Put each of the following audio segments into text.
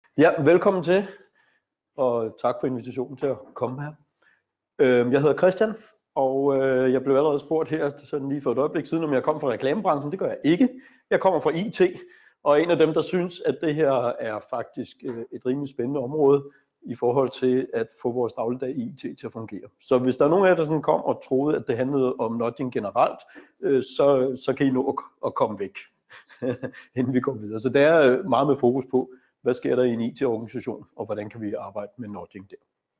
Ja, velkommen til, og tak for invitationen til at komme her. Jeg hedder Christian, og jeg blev allerede spurgt her sådan lige for et øjeblik siden, om jeg kom fra reklamebranchen. Det gør jeg ikke. Jeg kommer fra IT, og er en af dem, der synes, at det her er faktisk et rimelig spændende område i forhold til at få vores dagligdag i IT til at fungere. Så hvis der er nogen af jer, der sådan kom og troede, at det handlede om nudging generelt, så kan I nå at komme væk, inden vi går videre. Så det er meget med fokus på, hvad sker der i en IT-organisation, og hvordan kan vi arbejde med nudging der.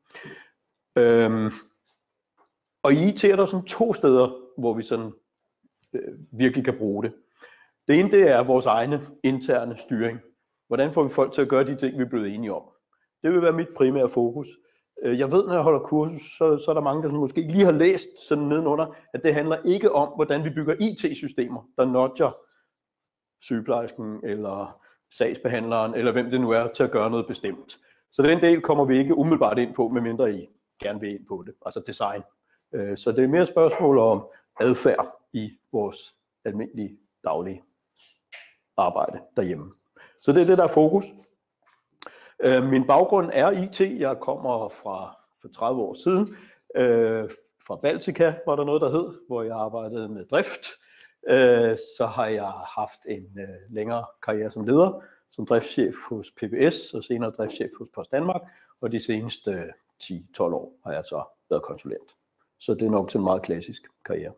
Og i IT er der sådan to steder, hvor vi sådan virkelig kan bruge det. Det ene, det er vores egne interne styring. Hvordan får vi folk til at gøre de ting, vi er blevet enige om? Det vil være mit primære fokus. Jeg ved, når jeg holder kursus, så er der mange, der måske lige har læst sådan nedenunder, at det handler ikke om, hvordan vi bygger IT-systemer, der nudger sygeplejersken eller sagsbehandleren, eller hvem det nu er, til at gøre noget bestemt. Så den del kommer vi ikke umiddelbart ind på, medmindre I gerne vil ind på det, altså design. Så det er mere spørgsmål om adfærd i vores almindelige daglige arbejde derhjemme. Så det er det, der er fokus. Min baggrund er IT. Jeg kommer for 30 år siden fra Baltica, var der noget, der hed, hvor jeg arbejdede med drift. Så har jeg haft en længere karriere som leder, som driftschef hos PBS og senere driftschef hos Post Danmark, og de seneste 10-12 år har jeg så været konsulent. Så det er nok en meget klassisk karriere.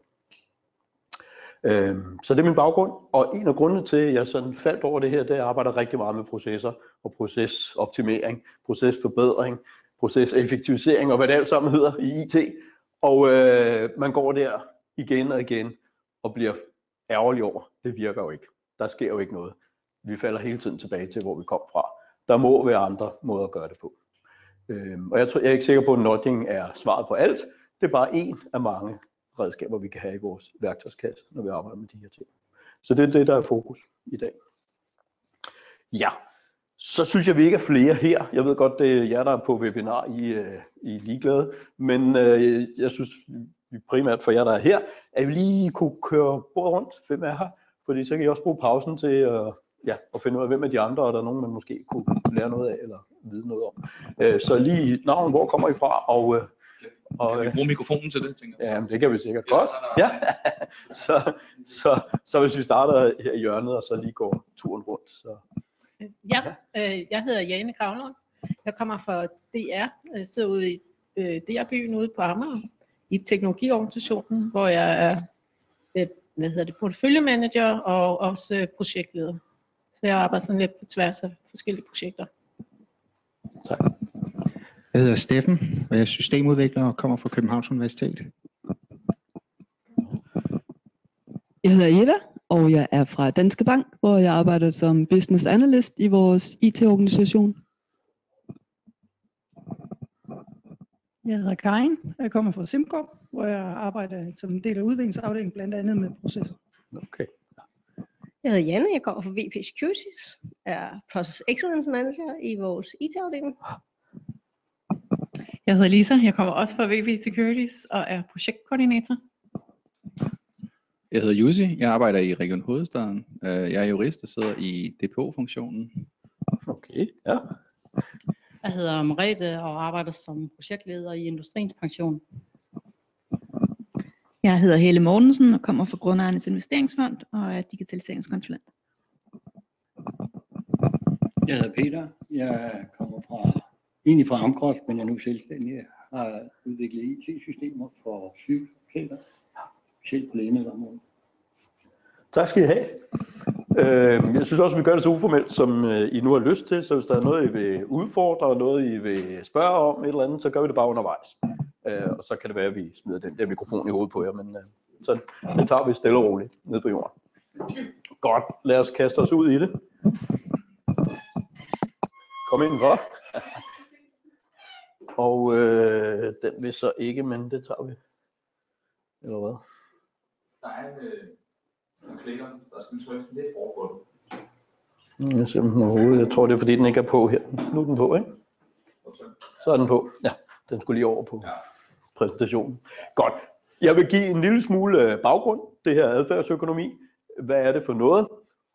Så det er min baggrund, og en af grundene til, at jeg sådan faldt over det her, det er, at jeg arbejder rigtig meget med processer og procesoptimering, procesforbedring, proceseffektivisering og hvad det alt sammen hedder i IT. Og man går der igen og igen og bliver ærgerlig over, det virker jo ikke. Der sker jo ikke noget. Vi falder hele tiden tilbage til, hvor vi kom fra. Der må være andre måder at gøre det på. Og jeg er ikke sikker på, at nudging er svaret på alt. Det er bare en af mange redskaber, vi kan have i vores værktøjskasse, når vi arbejder med de her ting. Så det er det, der er fokus i dag. Ja, så synes jeg, vi ikke er flere her. Jeg ved godt, det er jer, der er på webinar, I er ligeglade. Men jeg synes, vi primært for jer, der er her, at vi lige kunne køre bordet rundt, hvem er her. Fordi så kan I også bruge pausen til at finde ud af, hvem er de andre, og der er nogen, man måske kunne lære noget af, eller vide noget om. Så lige navn, hvor kommer I fra? Og kan vi bruge mikrofonen til det, tænker jeg? Ja, det kan vi sikkert godt. Ja. Så hvis vi starter her i hjørnet, og så lige går turen rundt. Så. Ja, jeg hedder Jane Kravlund. Jeg kommer fra DR. Jeg sidder ude i DR-byen ude på Amager, i teknologiorganisationen, hvor jeg er porteføljemanager og også projektleder. Så jeg arbejder sådan lidt på tværs af forskellige projekter. Tak. Jeg hedder Steffen, og jeg er systemudvikler og kommer fra Københavns Universitet. Jeg hedder Eva, og jeg er fra Danske Bank, hvor jeg arbejder som business analyst i vores IT-organisation. Jeg hedder Karin, og jeg kommer fra SimCorp, hvor jeg arbejder som en del af udviklingsafdelingen, blandt andet med processer. Okay. Jeg hedder Janne, jeg kommer fra VP Securities, er Process Excellence Manager i vores IT-afdeling. Jeg hedder Lisa, jeg kommer også fra VP Securities og er projektkoordinator. Jeg hedder Jussi, jeg arbejder i Region Hovedstaden. Jeg er jurist og sidder i DPO-funktionen. Okay, ja. Jeg hedder Merete og arbejder som projektleder i Industriens Pension. Jeg hedder Helle Mortensen og kommer fra Grundejernes Investeringsfond og er digitaliseringskonsulent. Jeg hedder Peter, jeg kommer egentlig fra Amgros, men jeg er nu selvstændig. Jeg har udviklet IT-systemer for sygeplejersker, specielt på lægemiddelområdet. Tak skal I have. Jeg synes også, at vi gør det så uformelt, som I nu har lyst til. Så hvis der er noget, I vil udfordre, og noget, I vil spørge om, et eller andet, så gør vi det bare undervejs. Og så kan det være, at vi smider den der mikrofon i hovedet på jer, men så det tager vi stille og roligt ned på jorden. Godt, lad os kaste os ud i det. Kom indenfor. Og den vil så ikke, men det tager vi. Eller hvad? Der er en klikker, der skal trykkes lidt over på det. Jeg ser den overhovedet. Jeg tror, det er fordi, den ikke er på her. Nu er den på, ikke? Så er den på. Ja, den skulle lige over på præsentationen. Godt. Jeg vil give en lille smule baggrund. Det her adfærdsøkonomi. Hvad er det for noget?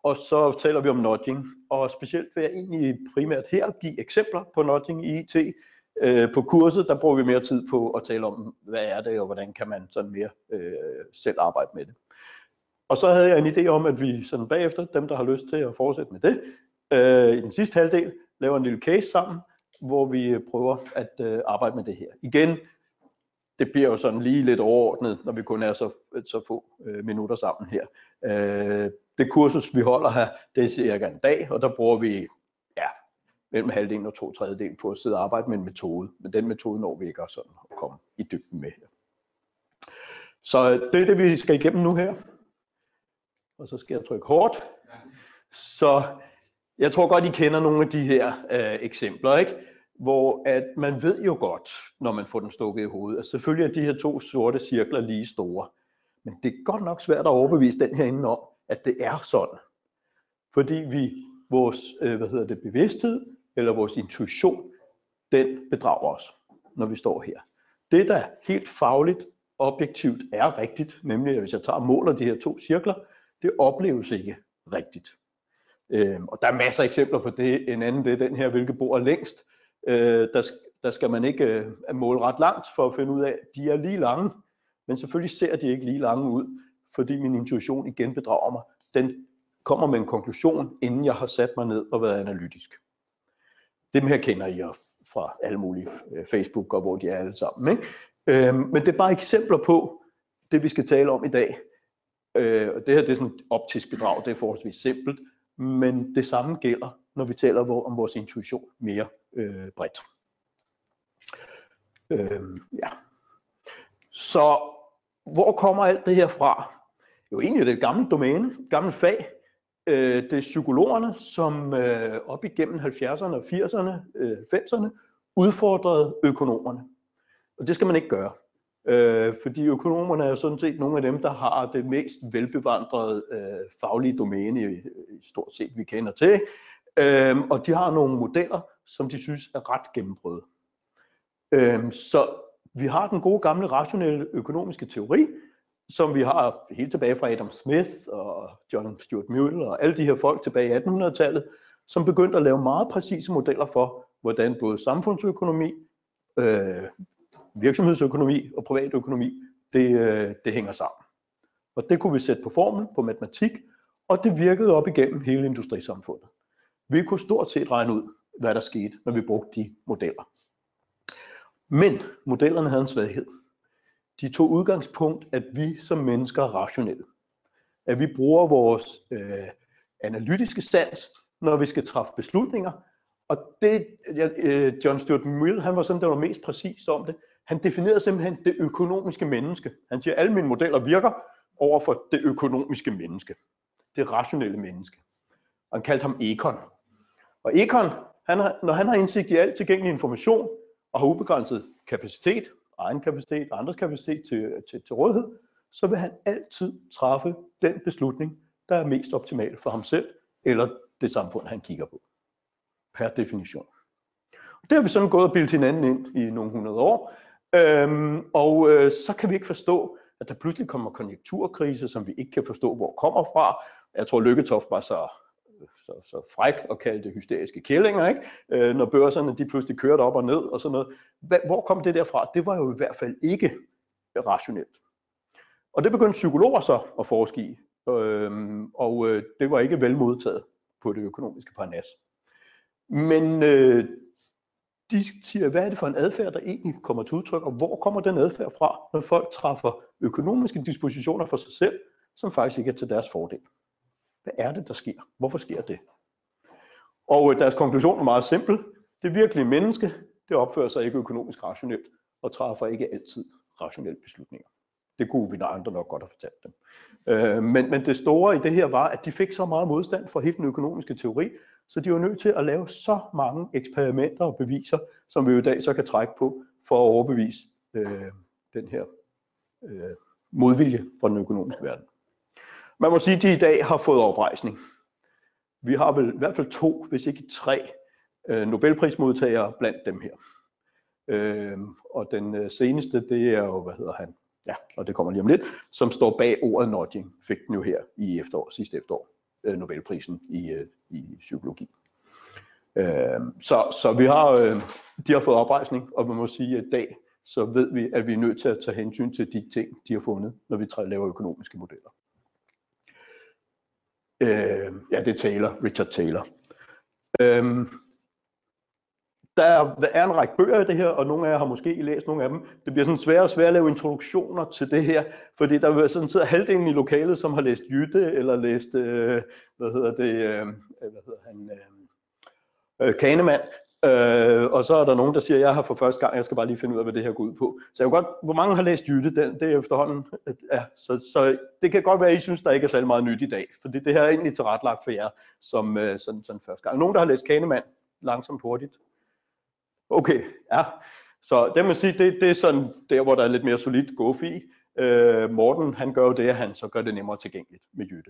og så taler vi om nudging, og specielt vil jeg egentlig primært her give eksempler på nudging i IT. På kurset, der bruger vi mere tid på at tale om, hvad er det, og hvordan kan man sådan mere selv arbejde med det. Og så havde jeg en idé om, at vi sådan bagefter, dem der har lyst til at fortsætte med det, i den sidste halvdel, laver en lille case sammen, hvor vi prøver at arbejde med det her. Igen, det bliver jo sådan lige lidt overordnet, når vi kun er så få minutter sammen her. Det kursus, vi holder her, det er cirka en dag, og der bruger vi mellem halvdelen og 2/3 på at sidde og arbejde med en metode. Men den metode når vi ikke sådan at komme i dybden med her. Så det er det, vi skal igennem nu her. Og så skal jeg trykke hårdt. Så jeg tror godt, I kender nogle af de her eksempler, ikke? Hvor at man ved jo godt, når man får den stukket i hovedet, at selvfølgelig er de her 2 sorte cirkler lige store. Men det er godt nok svært at overbevise den herinde om, at det er sådan. Fordi vores bevidsthed eller vores intuition, den bedrager os, når vi står her. Det, der helt fagligt, objektivt er rigtigt, nemlig at hvis jeg tager og måler de her 2 cirkler, det opleves ikke rigtigt. Og der er masser af eksempler på det. En anden, det er den her, hvilket bord er længst. Der skal man ikke måle ret langt for at finde ud af, at de er lige lange. Men selvfølgelig ser de ikke lige lange ud, fordi min intuition igen bedrager mig. Den kommer med en konklusion, inden jeg har sat mig ned og været analytisk. Dem her kender I fra alle mulige Facebook, og hvor de er alle sammen. Ikke? Men det er bare eksempler på det, vi skal tale om i dag. Og det her det er sådan et optisk bedrag, det er forholdsvis simpelt. Men det samme gælder, når vi taler om vores intuition mere bredt. Ja. Så hvor kommer alt det her fra? Jo, egentlig er det et gammelt domæne, et gammelt fag. Det er psykologerne, som op igennem 70'erne og 80'erne, 90'erne udfordrede økonomerne. Og det skal man ikke gøre. Fordi økonomerne er jo sådan set nogle af dem, der har det mest velbevandrede faglige domæne i stort set, vi kender til. Og de har nogle modeller, som de synes er ret gennembrøde. Så vi har den gode gamle rationelle økonomiske teori, som vi har helt tilbage fra Adam Smith og John Stuart Mill og alle de her folk tilbage i 1800-tallet, som begyndte at lave meget præcise modeller for, hvordan både samfundsøkonomi, virksomhedsøkonomi og privatøkonomi, det hænger sammen. Og det kunne vi sætte på formel, på matematik, og det virkede op igennem hele industrisamfundet. Vi kunne stort set regne ud, hvad der skete, når vi brugte de modeller. Men modellerne havde en svaghed. De tog udgangspunkt, at vi som mennesker er rationelle. At vi bruger vores analytiske sans, når vi skal træffe beslutninger. Og det, John Stuart Mill, han var sådan, der var mest præcis om det. Han definerede simpelthen det økonomiske menneske. Han siger, at alle mine modeller virker over for det økonomiske menneske. Det rationelle menneske. Og han kaldte ham Econ. Og Econ, når han har indsigt i alt tilgængelig information og har ubegrænset kapacitet, egen kapacitet og andres kapacitet til rådighed, så vil han altid træffe den beslutning, der er mest optimal for ham selv, eller det samfund, han kigger på. Per definition. Det har vi sådan gået og bildet hinanden ind i nogle 100 år, og så kan vi ikke forstå, at der pludselig kommer konjunkturkrise, som vi ikke kan forstå, hvor kommer fra. Jeg tror, Lykketoft var så fræk og kaldte det hysteriske kællinger, ikke? Når børserne de pludselig kørte op og ned og sådan noget. Hvor kom det derfra? Det var jo i hvert fald ikke rationelt. Og det begyndte psykologer så at forske i, og det var ikke vel modtaget på det økonomiske parnas. Men de siger, hvad er det for en adfærd, der egentlig kommer til udtryk, og hvor kommer den adfærd fra, når folk træffer økonomiske dispositioner for sig selv, som faktisk ikke er til deres fordel? Hvad er det, der sker? Hvorfor sker det? Og deres konklusion er meget simpel. Det virkelige menneske, det opfører sig ikke økonomisk rationelt, og træffer ikke altid rationelle beslutninger. Det kunne vi andre nok godt have fortalt dem. Men det store i det her var, at de fik så meget modstand fra hele den økonomiske teori, så de var nødt til at lave så mange eksperimenter og beviser, som vi jo i dag så kan trække på, for at overbevise den her modvilje fra den økonomiske verden. Man må sige, at de i dag har fået oprejsning. Vi har vel i hvert fald 2, hvis ikke 3 Nobelprismodtagere blandt dem her. Og den seneste, det er jo, ja, og det kommer lige om lidt, som står bag ordet nudging, fik den jo her i sidste efterår. Nobelprisen i psykologi. Så vi har, de har fået oprejsning, og man må sige, at i dag, så ved vi, at vi er nødt til at tage hensyn til de ting, de har fundet, når vi laver økonomiske modeller. Ja, det er Richard Taylor. Der er en række bøger i det her, og nogle af jer har måske læst nogle af dem. Det bliver sådan sværere og sværere at lave introduktioner til det her, fordi der vil sådan sidde halvdelen i lokalet, som har læst Jytte, eller læst, Kahneman. Og så er der nogen, der siger, at jeg har for første gang, jeg skal bare lige finde ud af, hvad det her går ud på. Så jeg godt, hvor mange har læst Jytte, det er efterhånden. Ja, så det kan godt være, at I synes, der ikke er særlig meget nyt i dag, fordi det her er egentlig tilrettelagt for jer, som sådan første gang. Nogen, der har læst Kahneman, langsomt hurtigt. Okay, ja. Så det må sige, det er sådan der, hvor der er lidt mere solidt gåf i. Morten, han gør jo det, at han så gør det nemmere tilgængeligt med Jytte.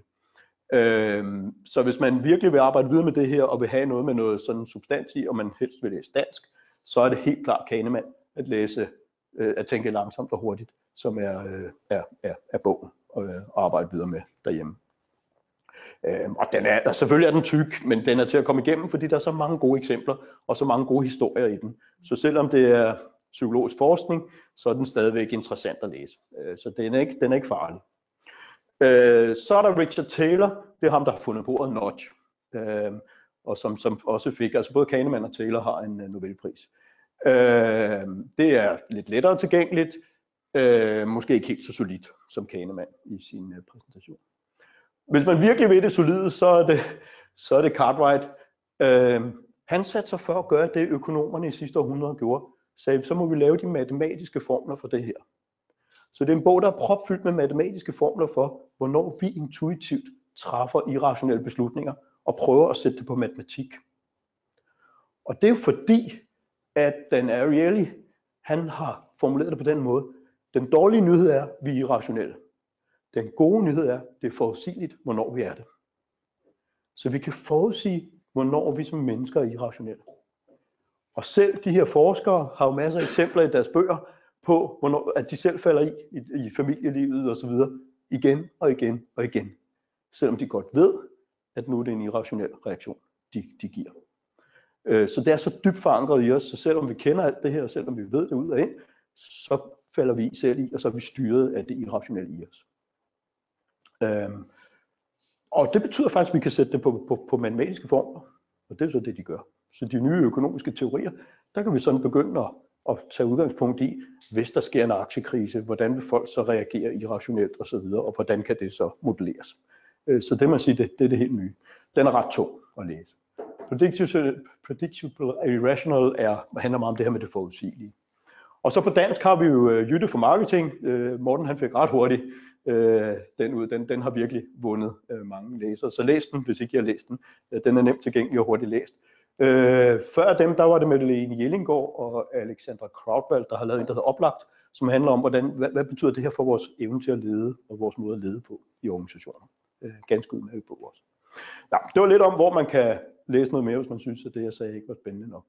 Så hvis man virkelig vil arbejde videre med det her, og vil have noget med noget sådan substans i, og man helst vil læse dansk, så er det helt klart Kahneman at læse, at tænke langsomt og hurtigt, som er bogen at arbejde videre med derhjemme. Og selvfølgelig er den tyk, men den er til at komme igennem, fordi der er så mange gode eksempler, og så mange gode historier i den. Så selvom det er psykologisk forskning, så er den stadigvæk interessant at læse. Så den er ikke farlig. Så er der Richard Taylor, det er ham, der har fundet på ordet nudge, og som også fik, altså både Kahneman og Taylor har en Nobelpris. Det er lidt lettere tilgængeligt, måske ikke helt så solidt som Kahneman i sin præsentation. Hvis man virkelig vil det solide, så er det Cartwright. Han satte sig for at gøre det, økonomerne i sidste århundrede gjorde. Sagde, så må vi lave de matematiske formler for det her. Så det er en bog, der er propfyldt med matematiske formler for, hvornår vi intuitivt træffer irrationelle beslutninger og prøver at sætte det på matematik. Og det er jo fordi, at Dan Ariely, han har formuleret det på den måde. Den dårlige nyhed er, at vi er irrationelle. Den gode nyhed er, at det er forudsigeligt, hvornår vi er det. Så vi kan forudsige, hvornår vi som mennesker er irrationelle. Og selv de her forskere har jo masser af eksempler i deres bøger på, hvornår, at de selv falder i familielivet og så videre, igen og igen og igen. Selvom de godt ved, at nu er det en irrationel reaktion, de giver. Så det er så dybt forankret i os, så selvom vi kender alt det her, og selvom vi ved det ud og ind, så falder vi selv i, og så er vi styret af det irrationelle i os. Og det betyder faktisk, at vi kan sætte det på matematiske formler, og det er så det, de gør. Så de nye økonomiske teorier, der kan vi sådan begynde at tage udgangspunkt i, hvis der sker en aktiekrise, hvordan vil folk så reagere irrationelt osv., og hvordan kan det så modelleres. Så det man siger, det er det helt nye. Den er ret tung at læse. Predictable Irrational handler meget om det her med det forudsigelige. Og så på dansk har vi jo Jytte for marketing. Morten han fik ret hurtigt den ud. Den har virkelig vundet mange læsere. Så læs den, hvis ikke I har læst den. Den er nemt tilgængelig og hurtigt læst. Før dem, der var det Madeleine Jellingaard og Alexandra Krautwald, der har lavet en, der hedder Oplagt, som handler om, hvad betyder det her for vores evne til at lede, og vores måde at lede på i organisationer. Ganske udmærket på også. Ja, det var lidt om, hvor man kan læse noget mere, hvis man synes, at det, jeg sagde, ikke var spændende nok.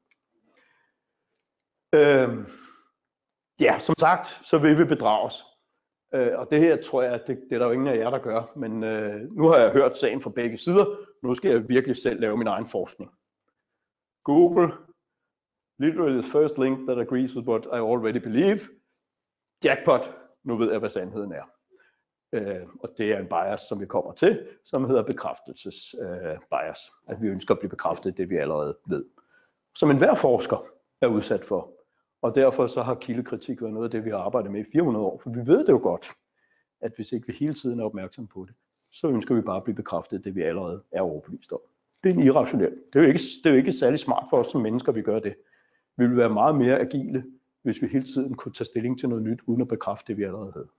Ja, som sagt, så vil vi bedrages. Og det her tror jeg, det er der jo ingen af jer, der gør. Men nu har jeg hørt sagen fra begge sider. Nu skal jeg virkelig selv lave min egen forskning. Google, literally the first link that agrees with what I already believe. Jackpot, nu ved jeg, hvad sandheden er. Og det er en bias, som vi kommer til, som hedder bekræftelsesbias. At vi ønsker at blive bekræftet i det, vi allerede ved. Som enhver forsker er udsat for. Og derfor så har kildekritik været noget af det, vi har arbejdet med i 400 år. For vi ved det jo godt, at hvis ikke vi hele tiden er opmærksomme på det, så ønsker vi bare at blive bekræftet i det, vi allerede er overbevist om. Det er en irrationel. Det er jo ikke særlig smart for os som mennesker, vi gør det. Vi vil være meget mere agile, hvis vi hele tiden kunne tage stilling til noget nyt, uden at bekræfte det, vi allerede havde.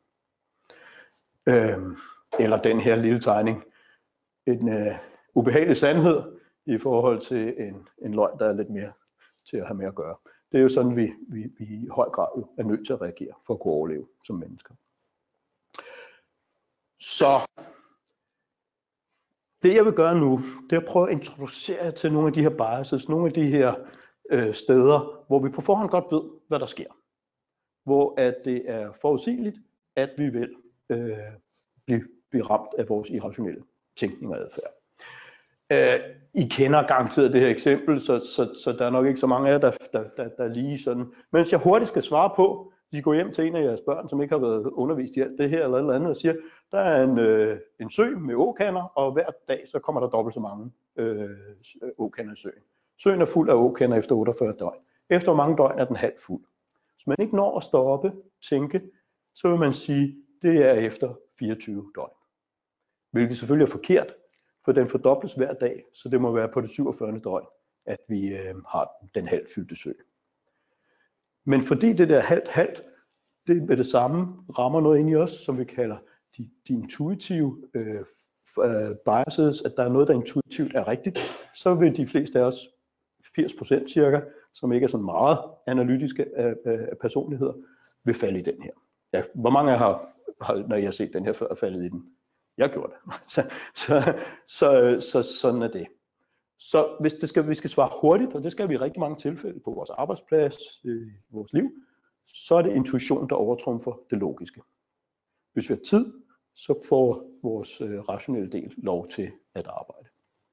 Eller den her lille tegning. En ubehagelig sandhed i forhold til en løgn, der er lidt mere til at have med at gøre. Det er jo sådan, vi i høj grad er nødt til at reagere for at kunne overleve som mennesker. Så det jeg vil gøre nu, det er at prøve at introducere jer til nogle af de her biases, nogle af de her steder, hvor vi på forhånd godt ved, hvad der sker. Hvor at det er forudsigeligt, at vi vil blive ramt af vores irrationelle tænkning og adfærd. I kender garanteret det her eksempel, så der er nok ikke så mange af jer, der lige sådan. Men hvis jeg hurtigt skal svare på, hvis I går hjem til en af jeres børn, som ikke har været undervist i alt det her eller et eller andet, og siger, der er en sø med åkander, og hver dag så kommer der dobbelt så mange åkander i søen. Søen er fuld af åkander efter 48 døgn. Efter hvor mange døgn er den halvt fuld. Hvis man ikke når at stoppe, tænke, så vil man sige, det er efter 24 døgn. Hvilket selvfølgelig er forkert, for den fordobles hver dag, så det må være på det 47. døgn, at vi har den halvt fyldte sø. Men fordi det der halvt, det med det samme rammer noget ind i os, som vi kalder de intuitive biases, at der er noget, der intuitivt er rigtigt, så vil de fleste af os, 80% cirka, som ikke er sådan meget analytiske personligheder, vil falde i den her. Ja, hvor mange af jer har, når I har set den her før, faldet i den? Jeg gjorde det. Så sådan er det. Så hvis vi skal svare hurtigt, og det skal vi i rigtig mange tilfælde på vores arbejdsplads, i vores liv, så er det intuition, der overtrumfer det logiske. Hvis vi har tid, så får vores rationelle del lov til at arbejde.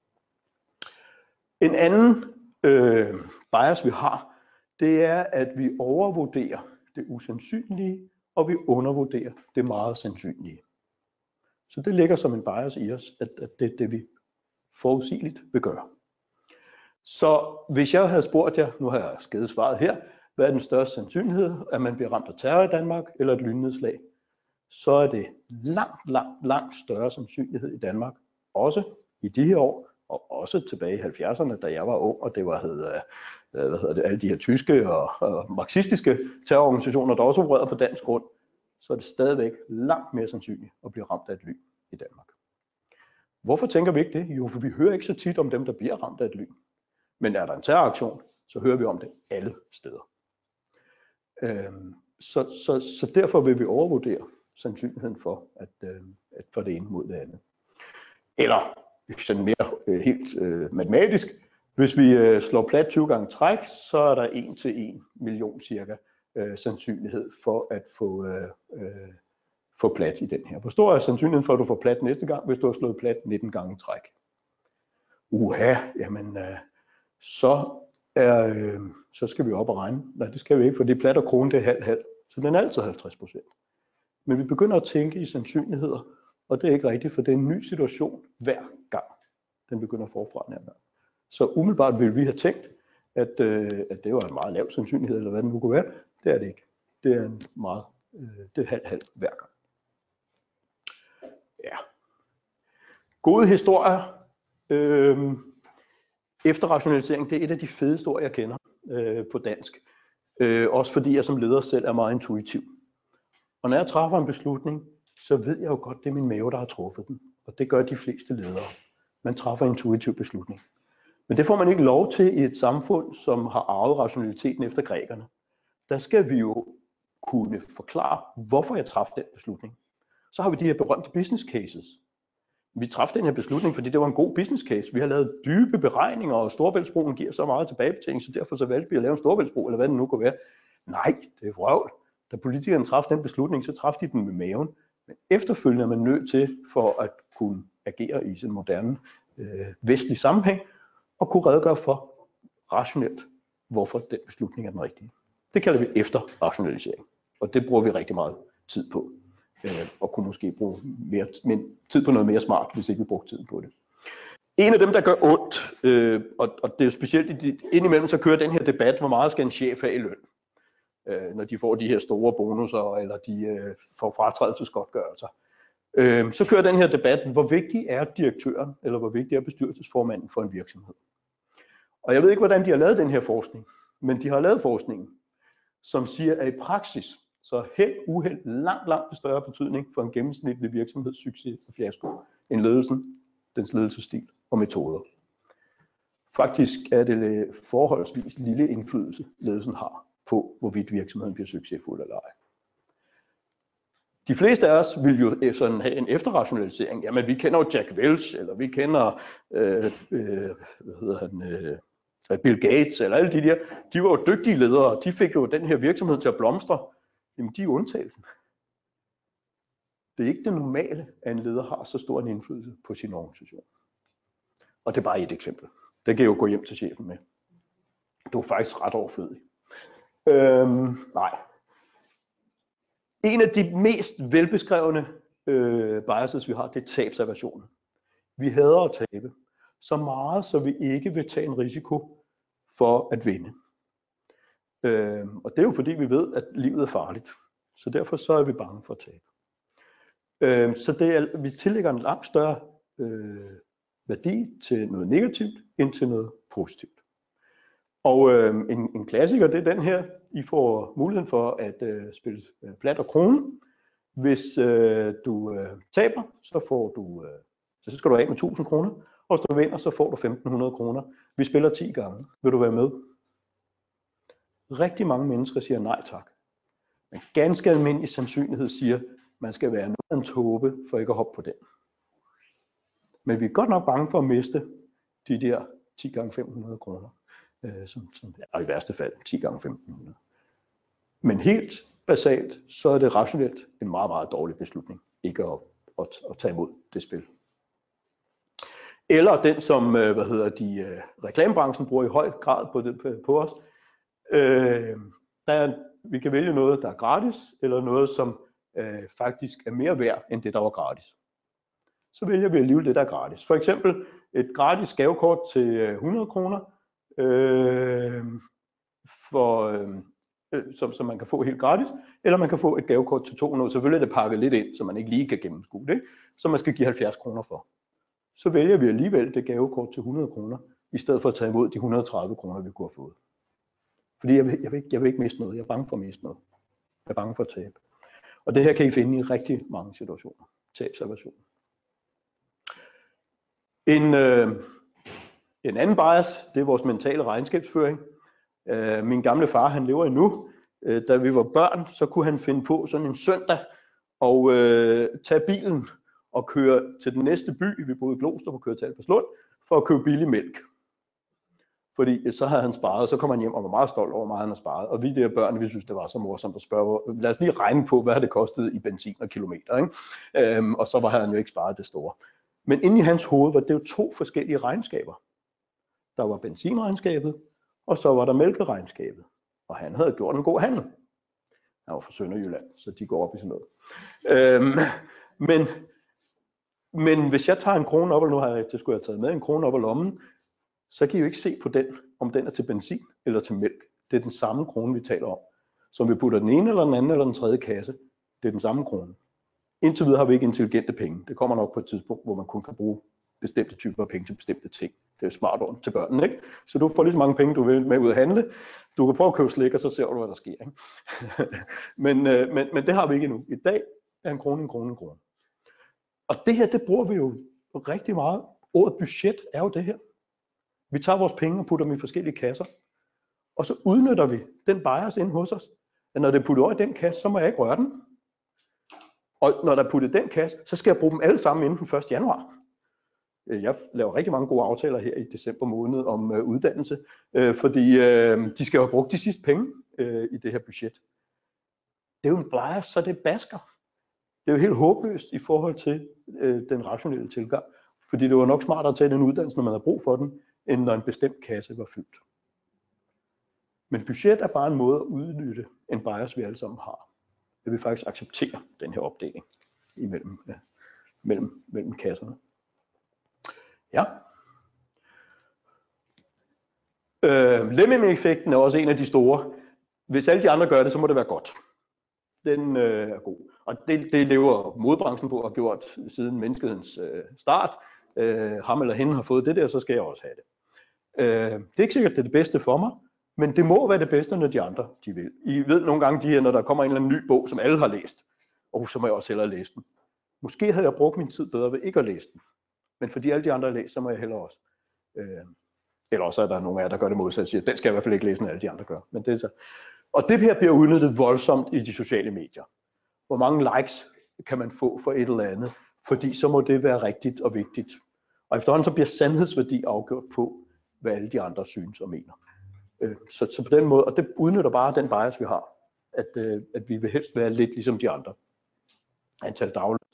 En anden bias, vi har, det er, at vi overvurderer det usandsynlige, og vi undervurderer det meget sandsynlige. Så det ligger som en bias i os, at det er det, vi forudsigeligt vil gøre. Så hvis jeg havde spurgt jer, nu har jeg skrevet svaret her, hvad er den største sandsynlighed, at man bliver ramt af terror i Danmark eller et lynnedslag, så er det langt større sandsynlighed i Danmark, også i de her år, og også tilbage i 70'erne, da jeg var ung, og det var alle de her tyske og marxistiske terrororganisationer, der også opererede på dansk grund, så er det stadigvæk langt mere sandsynligt at blive ramt af et lyn i Danmark. Hvorfor tænker vi ikke det? Jo, for vi hører ikke så tit om dem, der bliver ramt af et lyn. Men er der en terroraktion, så hører vi om det alle steder. Så derfor vil vi overvurdere sandsynligheden for, at for det ene mod det andet. Eller sådan mere helt matematisk, hvis vi slår plat 20 gange træk, så er der 1 til 1 million cirka sandsynlighed for at få plat i den her. Hvor stor er sandsynligheden for, at du får plat næste gang, hvis du har slået plat 19 gange i træk? Jamen så skal vi op og regne. Nej, det skal vi ikke, for det plat og krone, det er halv. Så den er altid 50%. Men vi begynder at tænke i sandsynligheder, og det er ikke rigtigt, for det er en ny situation hver gang, den begynder forfra nærmere. Så umiddelbart ville vi have tænkt, at det var en meget lav sandsynlighed, eller hvad det nu kunne være. Det er det ikke. Det er en meget, det er halv hver gang. Ja. Gode historier. Efterrationalisering, det er et af de fedeste ord, jeg kender på dansk. Også fordi jeg som leder selv er meget intuitiv. Og når jeg træffer en beslutning, så ved jeg jo godt, det er min mave, der har truffet den. Og det gør de fleste ledere. Man træffer en intuitiv beslutning. Men det får man ikke lov til i et samfund, som har arvet rationaliteten efter grækerne. Der skal vi jo kunne forklare, hvorfor jeg træffede den beslutning. Så har vi de her berømte business cases. Vi træffede den her beslutning, fordi det var en god business case. Vi har lavet dybe beregninger, og Storebæltsbroen giver så meget tilbagebetaling, så derfor så valgte vi at lave en Storebæltsbro, eller hvad det nu kunne være. Nej, det er vrøvl. Da politikerne træffede den beslutning, så træffede de den med maven. Men efterfølgende er man nødt til, for at kunne agere i sin moderne vestlig sammenhæng, og kunne redegøre for rationelt, hvorfor den beslutning er den rigtige. Det kalder vi efterrationalisering, og det bruger vi rigtig meget tid på. Og kunne måske bruge mere tid på noget mere smart, hvis ikke vi brugte tid på det. En af dem, der gør ondt, og det er specielt indimellem, så kører den her debat, hvor meget skal en chef have i løn, når de får de her store bonusser, eller de får fratrædelsesgodtgørelser. Så kører den her debat, hvor vigtig er direktøren, eller hvor vigtig er bestyrelsesformanden for en virksomhed. Og jeg ved ikke, hvordan de har lavet den her forskning, men de har lavet forskningen, som siger, at i praksis, så held, uheld, langt større betydning for en gennemsnitlig virksomheds succes og fiasko end ledelsen, dens ledelsesstil og metoder. Faktisk er det forholdsvis lille indflydelse, ledelsen har på, hvorvidt virksomheden bliver succesfuld eller ej. De fleste af os vil jo sådan have en efterrationalisering. Jamen, vi kender jo Jack Welch, eller vi kender Bill Gates, eller alle de der. De var jo dygtige ledere, de fik jo den her virksomhed til at blomstre. Jamen, de er undtagelsen. Det er ikke det normale, at en leder har så stor en indflydelse på sin organisation. Og det er bare et eksempel. Det kan jeg jo gå hjem til chefen med. Du er faktisk ret overflødig. Nej. En af de mest velbeskrevne biases, vi har, det er tabsaversionen. Vi hader at tabe. Så meget, så vi ikke vil tage en risiko for at vinde. Og det er jo fordi, vi ved, at livet er farligt. Så derfor så er vi bange for at tabe. Så det er, vi tillægger en langt større værdi til noget negativt, end til noget positivt. Og en klassiker, det er den her. I får muligheden for at spille plat og krone. Hvis du taber, så får du, så skal du af med 1000 kroner. Og hvis du vinder, så får du 1500 kroner. Vi spiller 10 gange. Vil du være med? Rigtig mange mennesker siger nej tak. Men ganske almindelig sandsynlighed siger, man skal være noget af en tåbe for ikke at hoppe på den. Men vi er godt nok bange for at miste de der 10 gange 500 kroner. Som er i værste fald 10 gange 1500. Men helt basalt, så er det rationelt en meget, meget dårlig beslutning, ikke at tage imod det spil. Eller den, som reklamebranchen bruger i høj grad på os. Vi kan vælge noget, der er gratis, eller noget, som faktisk er mere værd, end det, der var gratis. Så vælger vi alligevel det, der er gratis. For eksempel et gratis gavekort til 100 kroner, som man kan få helt gratis, eller man kan få et gavekort til 200, selvfølgelig er det pakket lidt ind, så man ikke lige kan gennemskue det, så man skal give 70 kroner for. Så vælger vi alligevel det gavekort til 100 kroner, i stedet for at tage imod de 130 kroner, vi kunne have fået. Fordi jeg vil ikke miste noget, jeg er bange for at miste noget. Jeg er bange for at tabe. Og det her kan I finde i rigtig mange situationer. Tabsaversion. En anden bias, det er vores mentale regnskabsføring. Min gamle far, han lever endnu. Da vi var børn, så kunne han finde på sådan en søndag og tage bilen og køre til den næste by. Vi boede i Glostrup og kørte til Albertslund for at købe billig mælk. Fordi så havde han sparet, og så kom han hjem og var meget stolt over, hvor meget han havde sparet. Og vi der børn, vi synes, det var så morsomt at spørge, lad os lige regne på, hvad det kostede i benzin og kilometer. Ikke? Og så var han jo ikke sparet det store. Men inde i hans hoved var det jo 2 forskellige regnskaber. Der var benzinregnskabet, og så var der mælkeregnskabet. Og han havde gjort en god handel. Han var fra Sønderjylland, så de går op i sådan noget. Men hvis jeg tager en krone op, og nu har jeg skulle jeg taget med en krone op af lommen, så kan I jo ikke se på den, om den er til benzin eller til mælk. Det er den samme krone, vi taler om. Så om vi putter den ene eller den anden eller den tredje kasse, det er den samme krone. Indtil videre har vi ikke intelligente penge. Det kommer nok på et tidspunkt, hvor man kun kan bruge bestemte typer af penge til bestemte ting. Det er jo smart ordentligt til børnene, ikke? Så du får lige så mange penge, du vil med ud at handle. Du kan prøve at købe slik, og så ser du, hvad der sker. Ikke? men det har vi ikke endnu. I dag er en krone en krone en krone. Og det her, det bruger vi jo rigtig meget. Ordet budget er jo det her. Vi tager vores penge og putter dem i forskellige kasser. Og så udnytter vi den bias inde hos os. At når det er puttet over i den kasse, så må jeg ikke røre den. Og når der er puttet den kasse, så skal jeg bruge dem alle sammen inden den 1. januar. Jeg laver rigtig mange gode aftaler her i december måned om uddannelse, fordi de skal jo have brugt de sidste penge i det her budget. Det er jo en bias, så det basker. Det er jo helt håbløst i forhold til den rationelle tilgang, fordi det var nok smartere at tage den uddannelse, når man har brug for den, end når en bestemt kasse var fyldt. Men budget er bare en måde at udnytte en bias, vi alle sammen har. At vi faktisk accepterer den her opdeling mellem kasserne. Ja. Lemming-effekten er også en af de store. Hvis alle de andre gør det, så må det være godt. Den er god. Og det lever modbranchen på og har gjort siden menneskehedens start. Ham eller hende har fået det der, så skal jeg også have det. Det er ikke sikkert, det er det bedste for mig, men det må være det bedste, når de andre de vil. I ved nogle gange de her, når der kommer en eller anden ny bog, som alle har læst, og så må jeg også hellere læse den. Måske havde jeg brugt min tid bedre ved ikke at læse den. Men fordi alle de andre har læst, så må jeg hellere også. Eller også er der nogle af jer, der gør det modsat og siger, den skal jeg i hvert fald ikke læse, når alle de andre gør. Men det er så. Og det her bliver udnyttet voldsomt i de sociale medier. Hvor mange likes kan man få for et eller andet? Fordi så må det være rigtigt og vigtigt. Og efterhånden så bliver sandhedsværdi afgjort på, hvad alle de andre synes og mener. Så på den måde, og det udnytter bare den bias, vi har, at vi vil helst være lidt ligesom de andre. Antal dagligt.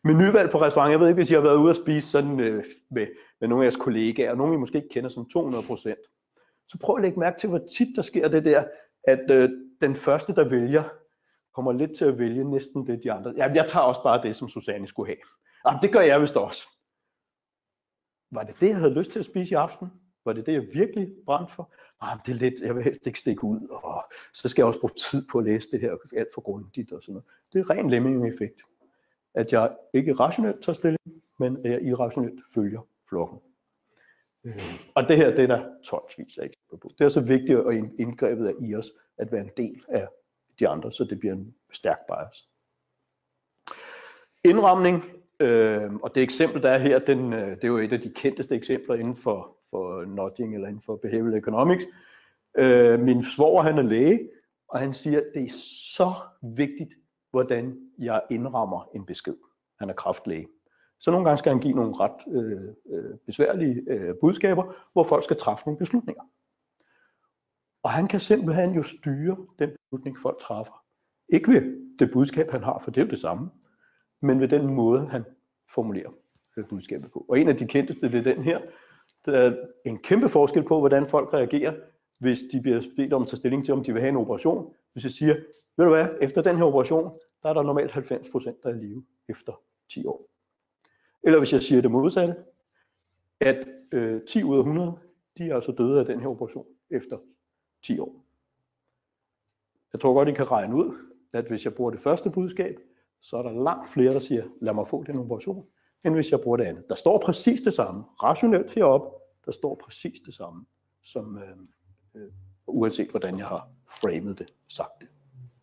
Menuvalg på restaurant. Jeg ved ikke, hvis I har været ude at spise sådan med nogle af jeres kollegaer, og nogle I måske ikke kender som 200%. Så prøv at lægge mærke til, hvor tit der sker det der, at den første, der vælger, kommer lidt til at vælge næsten det de andre. Jamen, jeg tager også bare det, som Susanne skulle have. Jamen, det gør jeg vist også. Var det det, jeg havde lyst til at spise i aften? Var det det, jeg virkelig brændte for? Det er lidt, jeg vil helst ikke stikke ud, og så skal jeg også bruge tid på at læse det her alt for grundigt og sådan noget. Det er ren lemming-effekt. At jeg ikke rationelt tager stilling, men at jeg irrationelt følger flokken. Og det her, det er der tonsvis af eksempler på. Det er så vigtigt at indgrebet af i os, at være en del af de andre, så det bliver en stærk bias. Indramning, og det eksempel, der er her, det er jo et af de kendteste eksempler inden for nudging eller inden for behavioral economics. Min svoger, han er læge, og han siger, at det er så vigtigt, hvordan jeg indrammer en besked. Han er kræftlæge. Så nogle gange skal han give nogle ret besværlige budskaber, hvor folk skal træffe nogle beslutninger. Og han kan simpelthen jo styre den beslutning, folk træffer. Ikke ved det budskab, han har, for det er jo det samme, men ved den måde, han formulerer budskabet på. Og en af de kendteste, det er den her. Der er en kæmpe forskel på, hvordan folk reagerer, hvis de bliver bedt om at tage stilling til, om de vil have en operation. Hvis jeg siger, ved du hvad, efter den her operation, der er der normalt 90%, der er i live efter 10 år. Eller hvis jeg siger det modsatte, at 10 ud af 100, de er altså døde af den her operation efter 10 år. Jeg tror godt, I kan regne ud, at hvis jeg bruger det første budskab, så er der langt flere, der siger, lad mig få den operation, end hvis jeg bruger det andet. Der står præcis det samme, rationelt heroppe, der står præcis det samme, som uanset hvordan jeg har framet det, sagt det.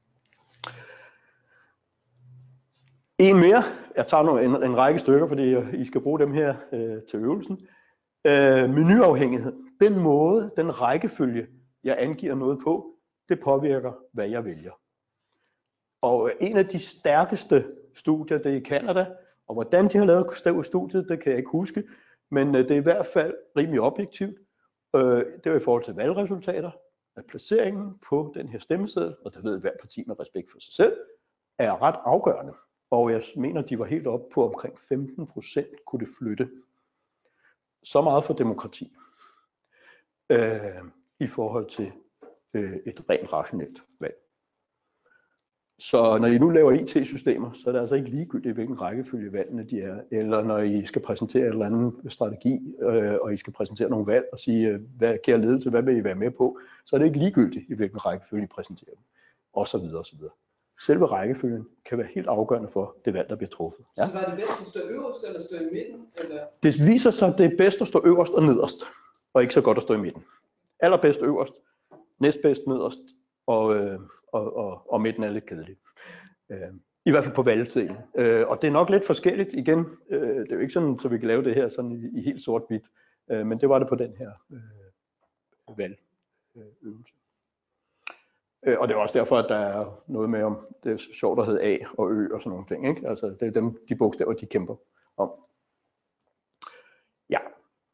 En mere, jeg tager en række stykker, fordi I skal bruge dem her til øvelsen. Menuafhængighed. Den måde, den rækkefølge, jeg angiver noget på, det påvirker, hvad jeg vælger. Og en af de stærkeste studier, det er i Canada, og hvordan de har lavet studiet, det kan jeg ikke huske, men det er i hvert fald rimelig objektivt. Det er i forhold til valgresultater, at placeringen på den her stemmeseddel, og det ved hver parti med respekt for sig selv, er ret afgørende. Og jeg mener, de var helt oppe på omkring 15% kunne det flytte. Så meget for demokrati i forhold til et rent rationelt valg. Så når I nu laver IT-systemer, så er det altså ikke ligegyldigt, hvilken rækkefølge valgene de er. Eller når I skal præsentere en eller anden strategi, og I skal præsentere nogle valg og sige, hvad kære ledelse, hvad vil I være med på, så er det ikke ligegyldigt, i hvilken rækkefølge I præsenterer dem. Og så videre, og så videre. Selve rækkefølgen kan være helt afgørende for det valg, der bliver truffet. Ja? Så var det bedst at stå øverst eller stå i midten? Eller? Det viser sig, at det er bedst at stå øverst og nederst, og ikke så godt at stå i midten. Allerbedst øverst, næstbedst nederst, og midten er lidt kedelig. I hvert fald på valgtiden. Og det er nok lidt forskelligt igen. Det er jo ikke sådan, så vi kan lave det her sådan i helt sort-hvidt. Men det var det på den her valgøvelse. Og det er også derfor, at der er noget med, om det er sjovt at hedde A og Ø og sådan nogle ting. Ikke? Altså, det er dem, de bogstaver, de kæmper om. Ja.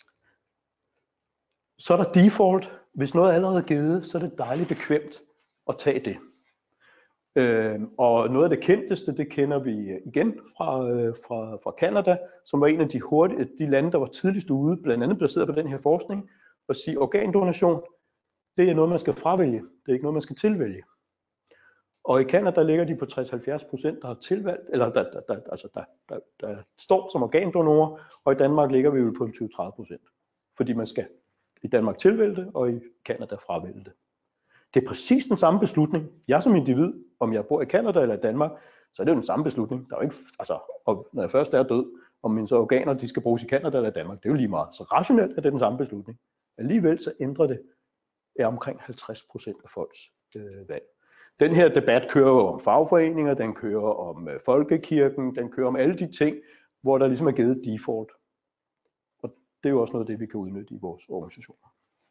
Så er der default. Hvis noget allerede er givet, så er det dejligt bekvemt at tage det. Og noget af det kendteste, det kender vi igen fra Canada, som var en af de lande, der var tidligst ude, blandt andet baseret på den her forskning, og sige, organdonation, det er noget, man skal fravælge. Det er ikke noget, man skal tilvælge. Og i Canada ligger de på 60-70%, der har tilvalgt, eller der står som organdonorer, og i Danmark ligger vi jo på 20-30%. Fordi man skal i Danmark tilvælge det, og i Canada fravælge det. Det er præcis den samme beslutning. Jeg som individ, om jeg bor i Canada eller i Danmark, så er det jo den samme beslutning. Der er jo ikke, altså, og når jeg først er død, om mine så organer de skal bruges i Canada eller i Danmark, det er jo lige meget. Så rationelt er det den samme beslutning. Alligevel så ændrer det omkring 50% af folks valg. Den her debat kører jo om fagforeninger, den kører om folkekirken, den kører om alle de ting, hvor der ligesom er givet default. Og det er jo også noget af det, vi kan udnytte i vores organisationer.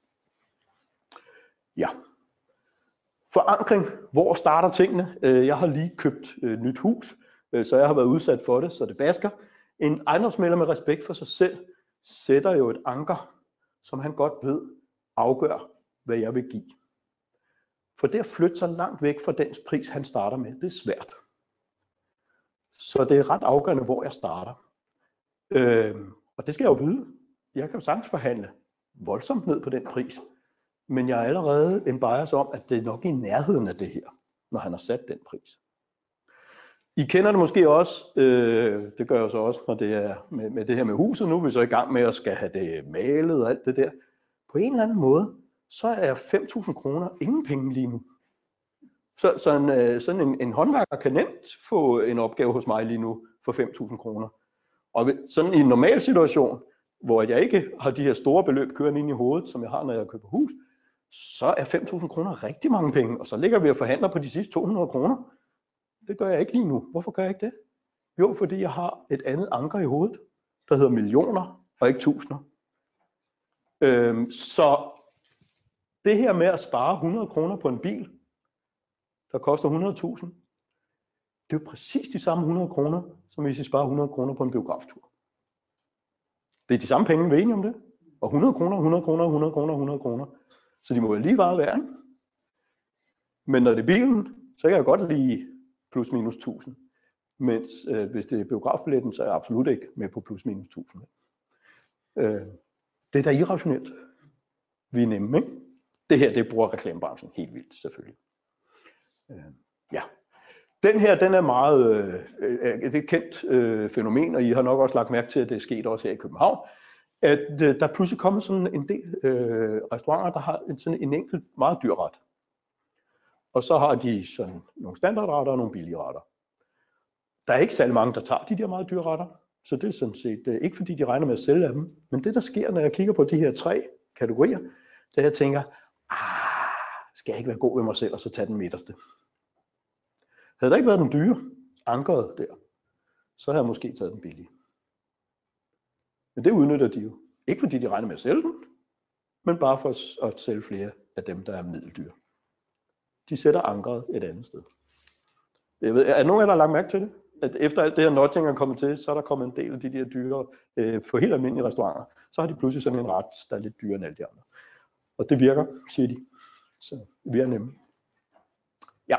Ja. Forankring. Hvor starter tingene? Jeg har lige købt nyt hus, så jeg har været udsat for det, så det basker. En ejendomsmægler med respekt for sig selv sætter jo et anker, som han godt ved afgør, hvad jeg vil give. For det at flytte sig langt væk fra den pris, han starter med, det er svært. Så det er ret afgørende, hvor jeg starter. Og det skal jeg jo vide. Jeg kan jo sagtens forhandle voldsomt ned på den pris, men jeg er allerede en bias om, at det er nok i nærheden af det her, når han har sat den pris. I kender det måske også, det gør jeg så også, når det er med det her med huset. Nu er vi så i gang med at skal have det malet og alt det der. På en eller anden måde, så er 5.000 kroner ingen penge lige nu. Så sådan en håndværker kan nemt få en opgave hos mig lige nu for 5.000 kroner. Og sådan i en normal situation, hvor jeg ikke har de her store beløb kørende ind i hovedet, som jeg har, når jeg køber hus, så er 5.000 kroner rigtig mange penge, og så ligger vi og forhandler på de sidste 200 kroner. Det gør jeg ikke lige nu. Hvorfor gør jeg ikke det? Jo, fordi jeg har et andet anker i hovedet, der hedder millioner og ikke tusinder. Så det her med at spare 100 kroner på en bil, der koster 100.000, det er jo præcis de samme 100 kroner, som hvis I sparer 100 kroner på en biograftur. Det er de samme penge, vi er enige om det. Og 100 kroner, 100 kroner, 100 kroner, 100 kroner. Så de må jo lige bare være. Men når det er bilen, så kan jeg godt lige plus minus 1000. Mens hvis det er biografbilletten, så er jeg absolut ikke med på plus minus 1000. Det er da irrationelt. Vi er nemme, ikke? Det her, det bruger reklamebranchen helt vildt, selvfølgelig. Ja. Den her, den er meget, det er et kendt fænomen, og I har nok også lagt mærke til, at det er sket også her i København, at der pludselig kommer sådan en del restauranter, der har sådan en enkelt meget dyr ret. Og så har de sådan nogle standardretter og nogle billige retter. Der er ikke særlig mange, der tager de der meget dyre retter, så det er sådan set ikke fordi de regner med at sælge af dem. Men det der sker, når jeg kigger på de her 3 kategorier, det er, jeg tænker, skal jeg ikke være god ved mig selv og så tage den midterste? Havde der ikke været den dyre, ankeret der, så havde jeg måske taget den billige. Men det udnytter de jo. Ikke fordi de regner med at sælge den, men bare for at sælge flere af dem, der er middeldyre. De sætter ankeret et andet sted. Jeg ved, er nogen af jer, der har lagt mærke til det? At efter alt det her nudging er kommet til, så er der kommet en del af de der dyre på helt almindelige restauranter. Så har de pludselig sådan en ret, der er lidt dyrere end alle de andre. Og det virker, siger de. Så vi er nemme. Ja.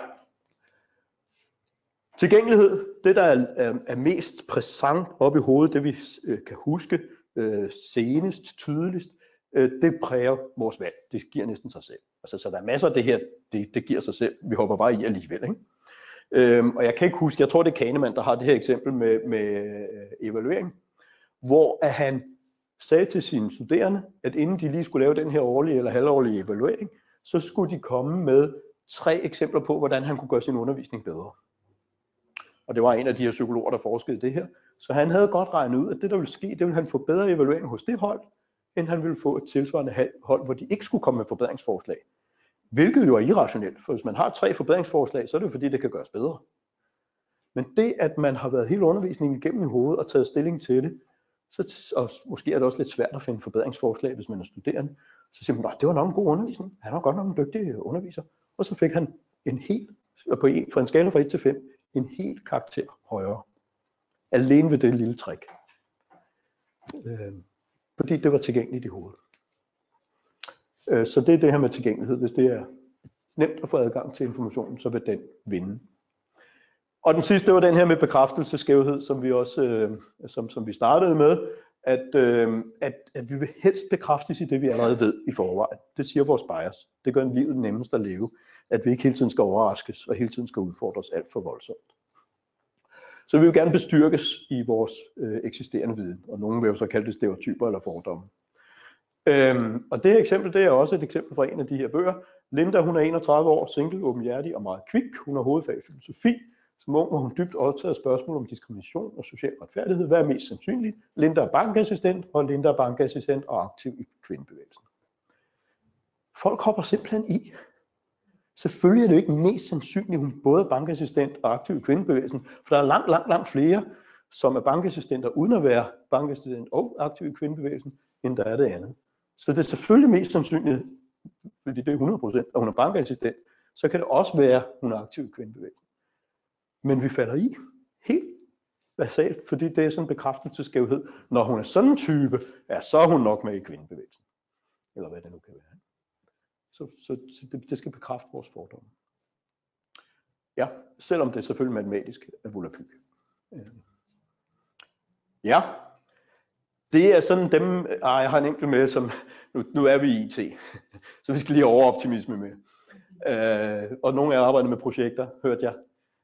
Tilgængelighed, det der er mest præsent op i hovedet, det vi kan huske senest, tydeligst, det præger vores valg. Det giver næsten sig selv. Altså, så der er masser af det her, det giver sig selv. Vi hopper bare i alligevel, ikke? Og jeg kan ikke huske, jeg tror det er Kahneman, der har det her eksempel med evaluering, hvor at han sagde til sine studerende, at inden de lige skulle lave den her årlige eller halvårlige evaluering, så skulle de komme med 3 eksempler på, hvordan han kunne gøre sin undervisning bedre. Og det var en af de her psykologer, der forskede det her. Så han havde godt regnet ud, at det der ville ske, det ville han få bedre evaluering hos det hold, end han ville få et tilsvarende hold, hvor de ikke skulle komme med forbedringsforslag. Hvilket jo er irrationelt, for hvis man har 3 forbedringsforslag, så er det jo fordi, det kan gøres bedre. Men det, at man har været hele undervisningen igennem i hovedet og taget stilling til det, og måske er det også lidt svært at finde forbedringsforslag, hvis man er studerende, så siger man, det var nok en god undervisning, han var godt nok en dygtig underviser, og så fik han en helt, fra en skala fra 1 til 5, en helt karakter højere. Alene ved det lille trick. Fordi det var tilgængeligt i hovedet. Så det er det her med tilgængelighed. Hvis det er nemt at få adgang til informationen, så vil den vinde. Og den sidste, det var den her med bekræftelsesskævhed, som vi også som vi startede med, at vi vil helst bekræftes i det, vi allerede ved i forvejen. Det siger vores bias. Det gør livet nemmest at leve, at vi ikke hele tiden skal overraskes og hele tiden skal udfordres alt for voldsomt. Så vi vil gerne bestyrkes i vores eksisterende viden, og nogen vil jo så kalde det stereotyper eller fordomme. Og det her eksempel, det er også et eksempel fra en af de her bøger. Linda, hun er 31 år, single, åbenhjertig og meget kvik. Hun har hovedfag i filosofi. Som ung var hun dybt optaget af spørgsmål om diskrimination og social retfærdighed. Hvad er mest sandsynligt? Linda er bankassistent, og Linda er bankassistent og aktiv i kvindebevægelsen. Folk hopper simpelthen i. Selvfølgelig er det jo ikke mest sandsynligt, at hun både er bankassistent og aktiv i kvindebevægelsen, for der er langt flere, som er bankassistenter uden at være bankassistent og aktiv i kvindebevægelsen, end der er det andet. Så det er selvfølgelig mest sandsynligt, fordi det er 100%, at hun er bankassistent, så kan det også være, at hun er aktiv i kvindebevægelsen. Men vi falder i helt basalt, fordi det er sådan en bekræftelsesskævhed. Når hun er sådan en type, så er hun nok med i kvindebevægelsen. Eller hvad det nu kan være. Så det skal bekræfte vores fordomme. Ja, selvom det er selvfølgelig matematisk er volapyk. Ja, det er sådan dem, jeg har en enkelt med, som, nu er vi i IT, så vi skal lige have overoptimisme med. Og nogle af jer arbejder med projekter, hørte jeg.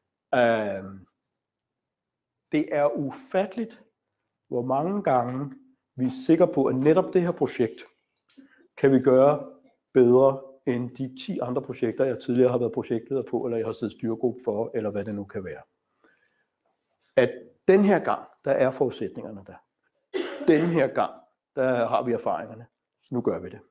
Det er ufatteligt, hvor mange gange vi er sikre på, at netop det her projekt kan vi gøre bedre end de 10 andre projekter, jeg tidligere har været projektleder på, eller jeg har siddet styregruppe for, eller hvad det nu kan være. At den her gang, der er forudsætningerne der. Den her gang, der har vi erfaringerne. Nu gør vi det.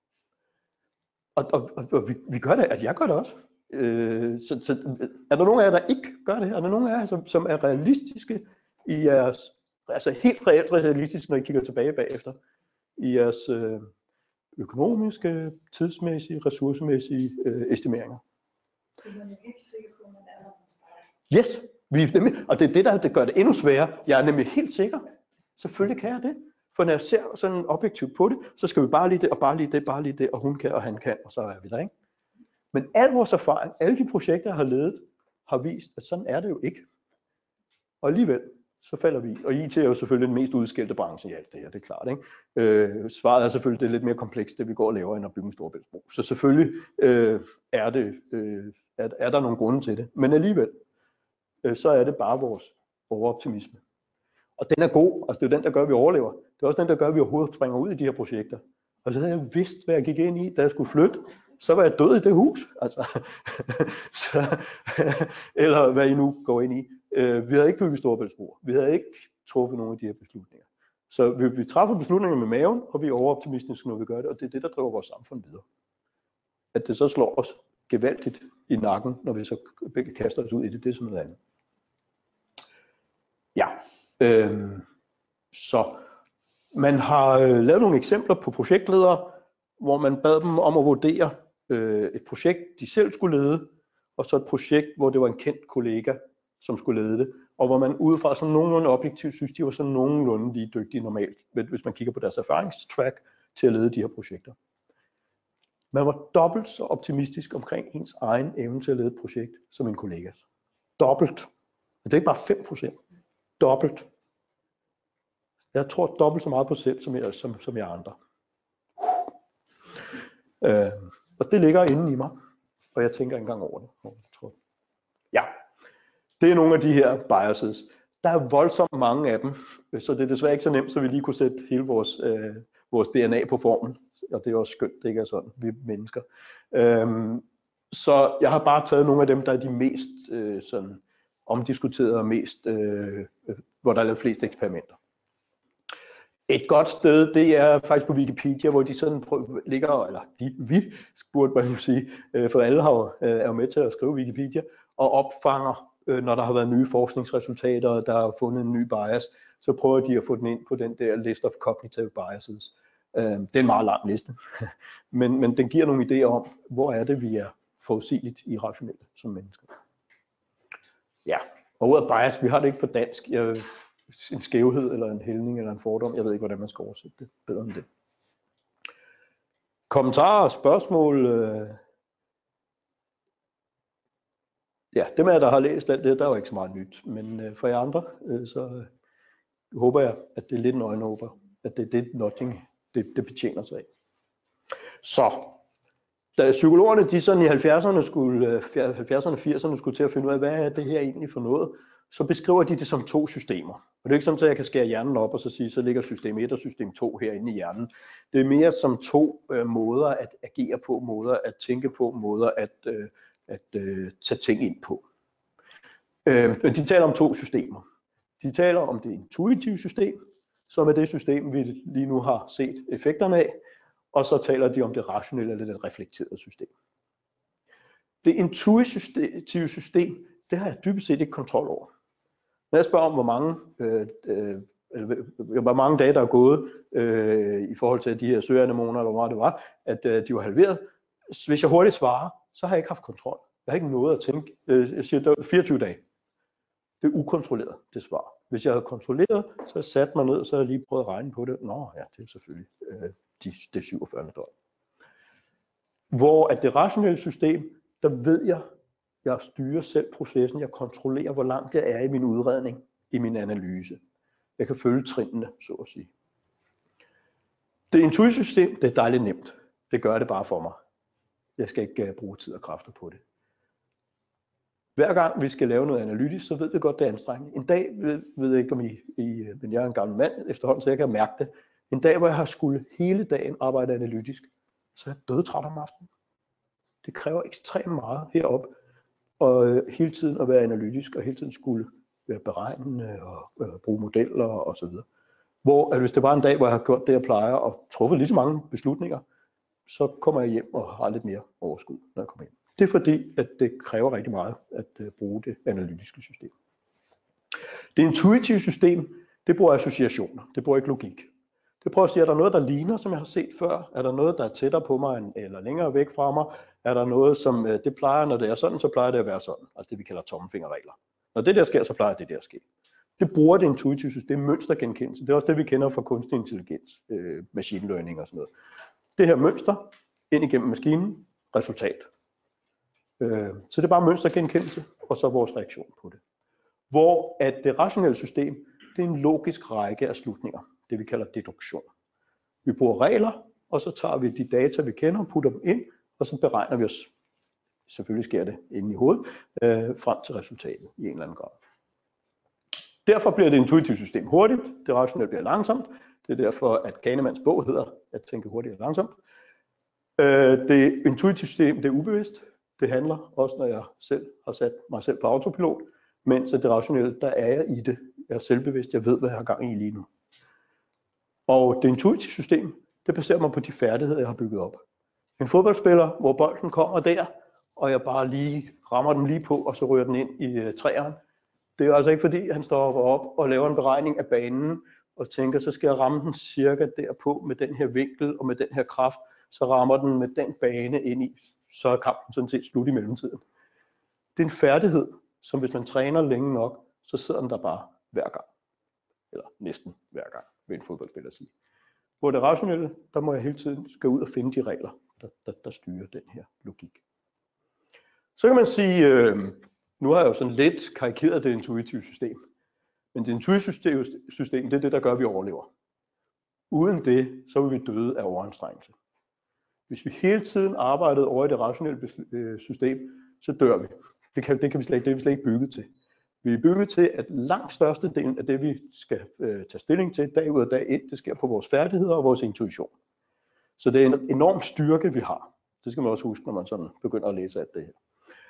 Og vi gør det, altså jeg gør det også. Så er der nogen af jer, der ikke gør det? Er der nogen af jer, som er realistiske i jeres, altså helt reelt realistiske, når I kigger tilbage bagefter, i jeres økonomiske, tidsmæssige, ressourcemæssige estimeringer? Yes, vi er nemlig, og det er det, der gør det endnu sværere. Jeg er nemlig helt sikker. Selvfølgelig kan jeg det. For når jeg ser sådan objektivt på det, så skal vi bare lige det, og bare lige det, bare lige det, og hun kan, og han kan, og så er vi der, ikke? Men al vores erfaring, alle de projekter, jeg har ledet, har vist, at sådan er det jo ikke. Og alligevel, så falder vi. Og IT er jo selvfølgelig den mest udskilte branche i alt det her, det er klart, ikke? Svaret er selvfølgelig, det er lidt mere komplekst, det vi går og laver, end at bygge en Storebæltsbro. Så selvfølgelig er der nogle grunde til det. Men alligevel, så er det bare vores overoptimisme. Og den er god, altså det er den, der gør, at vi overlever. Det er også den, der gør, at vi overhovedet springer ud i de her projekter. Og så havde jeg vidst, hvad jeg gik ind i, da jeg skulle flytte, så var jeg død i det hus. Altså. Eller hvad I nu går ind i. Vi havde ikke bygget Storebæltsbroer. Vi havde ikke truffet nogle af de her beslutninger. Så vi træffer beslutninger med maven, og vi er overoptimistiske, når vi gør det. Og det er det, der driver vores samfund videre. At det så slår os gevaldigt i nakken, når vi så kaster os ud i det, det er sådan noget andet. Ja. Så man har lavet nogle eksempler på projektledere, hvor man bad dem om at vurdere et projekt, de selv skulle lede, og så et projekt, hvor det var en kendt kollega, som skulle lede det, og hvor man udefra sådan nogenlunde objektivt synes, de var sådan nogenlunde lige dygtige normalt, hvis man kigger på deres erfaringstrack til at lede de her projekter. Man var dobbelt så optimistisk omkring ens egen evne til at lede et projekt som en kollega. Dobbelt. Det er ikke bare 5%. Dobbelt. Jeg tror dobbelt så meget på selv, som jeg andre. Og det ligger inde i mig, og jeg tænker ikke engang over det. Ja, det er nogle af de her biases. Der er voldsomt mange af dem, så det er desværre ikke så nemt, så vi lige kunne sætte hele vores DNA på formen. Og det er også skønt, det ikke er sådan, vi er mennesker. Så jeg har bare taget nogle af dem, der er de mest sådan omdiskuterede og mest, hvor der er lavet flest eksperimenter. Et godt sted, det er faktisk på Wikipedia, hvor de sådan ligger, eller vi burde man jo sige, for alle er jo med til at skrive Wikipedia, og opfanger, når der har været nye forskningsresultater, og der er fundet en ny bias, så prøver de at få den ind på den der list of cognitive biases. Det er en meget lang liste, men den giver nogle idéer om, hvor er det, vi er forudsigeligt irrationelle som mennesker. Ja, og ordet bias, vi har det ikke på dansk. En skævhed, eller en hældning, eller en fordom. Jeg ved ikke, hvordan man skal oversætte det bedre end det. Kommentarer og spørgsmål. Ja, dem af jer, der har læst alt det, der er jo ikke så meget nyt. Men for jer andre, så håber jeg, at det er lidt en øjenåber. At det er det nudging, det betjener sig af. Så, da psykologerne, de sådan i 70'erne, 80'erne skulle til at finde ud af, hvad er det her egentlig for noget, så beskriver de det som 2 systemer. Og det er ikke sådan, at jeg kan skære hjernen op og så sige, så ligger system 1 og system 2 herinde i hjernen. Det er mere som 2 måder at agere på, måder at tænke på, måder at tage ting ind på. Men de taler om 2 systemer. De taler om det intuitive system, som er det system, vi lige nu har set effekterne af, og så taler de om det rationelle eller det reflekterede system. Det intuitive system, det har jeg dybest set ikke kontrol over. Når jeg spørger om, hvor mange dage der er gået i forhold til de her søgeanemoner, eller hvor det var, at de var halveret, hvis jeg hurtigt svarer, så har jeg ikke haft kontrol. Jeg har ikke noget at tænke. Jeg siger, det er 24 dage. Det er ukontrolleret, det svar. Hvis jeg havde kontrolleret, så havde jeg sat mig ned, og så havde jeg lige prøvet at regne på det. Nå ja, det er selvfølgelig det 47. døgn. Hvor at det rationelle system, der ved jeg styrer selv processen, jeg kontrollerer, hvor langt jeg er i min udredning. i min analyse. Jeg kan følge trinene, så at sige. Det intuitive system, det er dejligt nemt. Det gør det bare for mig. Jeg skal ikke bruge tid og kræfter på det. Hver gang vi skal lave noget analytisk, så ved vi godt, det er anstrengende. En dag, ved jeg ikke om men jeg er en gammel mand efterhånden, så jeg kan mærke det. En dag, hvor jeg har skulle hele dagen arbejde analytisk, så er jeg dødtræt om aftenen. Det kræver ekstremt meget heroppe, og hele tiden at være analytisk, og hele tiden skulle være beregnende, og bruge modeller og så videre. Hvor at hvis det var en dag, hvor jeg har gjort det, jeg plejer, og truffet lige så mange beslutninger, så kommer jeg hjem og har lidt mere overskud, når jeg kommer hjem. Det er fordi, at det kræver rigtig meget at bruge det analytiske system. Det intuitive system, det bruger associationer, det bruger ikke logik. Det prøver at sige, er der noget, der ligner, som jeg har set før? Er der noget, der er tættere på mig eller længere væk fra mig? Er der noget, som det plejer, når det er sådan, så plejer det at være sådan. Altså det, vi kalder tommelfingerregler. Når det der sker, så plejer det der at ske. Det bruger det intuitive system, mønstergenkendelse. Det er også det, vi kender fra kunstig intelligens, machine learning og sådan noget. Det her mønster ind igennem maskinen, resultat. Så det er bare mønstergenkendelse, og så vores reaktion på det. Hvor at det rationelle system, det er en logisk række af slutninger. Det vi kalder deduktion. Vi bruger regler, og så tager vi de data, vi kender, og putter dem ind, og så beregner vi os, selvfølgelig sker det inde i hovedet, frem til resultatet i en eller anden grad. Derfor bliver det intuitive system hurtigt, det rationelle bliver langsomt. Det er derfor, at Kahnemans bog hedder At tænke hurtigt og langsomt. Det intuitive system, det er ubevidst. Det handler også, når jeg selv har sat mig selv på autopilot, mens det rationelle, der er jeg i det. Jeg er selvbevidst, jeg ved, hvad jeg har gang i lige nu. Og det intuitive system, det baserer mig på de færdigheder, jeg har bygget op. En fodboldspiller, hvor bolden kommer der, og jeg bare lige rammer den lige på, og så ryger den ind i træerne. Det er altså ikke fordi, han står op og laver en beregning af banen, og tænker, så skal jeg ramme den cirka derpå med den her vinkel og med den her kraft, så rammer den med den bane ind i, så er kampen sådan set slut i mellemtiden. Det er en færdighed, som hvis man træner længe nok, så sidder den der bare hver gang. Eller næsten hver gang, vil en fodboldspiller sige. Hvor det rationelle, der må jeg hele tiden skal ud og finde de regler, der styrer den her logik. Så kan man sige, nu har jeg jo sådan lidt karikeret det intuitive system. Men det intuitive system, det er det, der gør, at vi overlever. Uden det, så vil vi døde af overanstrengelse. Hvis vi hele tiden arbejdede over i det rationelle system, så dør vi. Det er vi slet ikke bygget til. Vi er bygget til, at langt størstedelen af det, vi skal tage stilling til dag ud og dag ind, det sker på vores færdigheder og vores intuition. Så det er en enorm styrke, vi har. Det skal man også huske, når man sådan begynder at læse alt det her.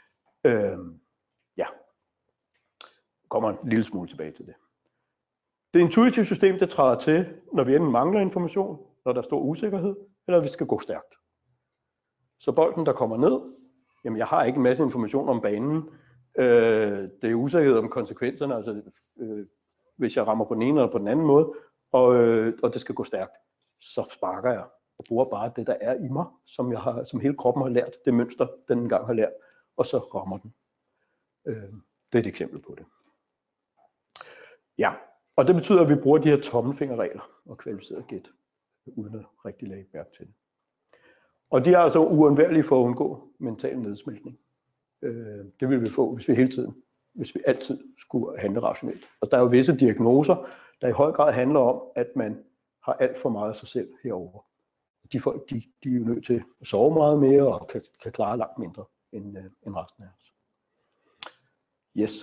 Ja, kommer en lille smule tilbage til det. Det intuitive system, det træder til, når vi enten mangler information, når der er stor usikkerhed, eller vi skal gå stærkt. Så bolden, der kommer ned, jamen jeg har ikke en masse information om banen. Det er usikkerhed om konsekvenserne, altså hvis jeg rammer på den ene eller på den anden måde, og det skal gå stærkt, så sparker jeg og bruger bare det, der er i mig, som hele kroppen har lært, det mønster, den engang har lært, og så rammer den. Det er et eksempel på det. Ja, og det betyder, at vi bruger de her tommelfingerregler og kvalificeret gæt, uden at rigtig lægge mærke til det. Og de er altså uundværlige for at undgå mental nedsmeltning. Det vil vi få, hvis vi altid skulle handle rationelt. Og der er jo visse diagnoser, der i høj grad handler om, at man har alt for meget af sig selv herovre. De folk, de er jo nødt til at sove meget mere og kan klare langt mindre end resten af os. Yes.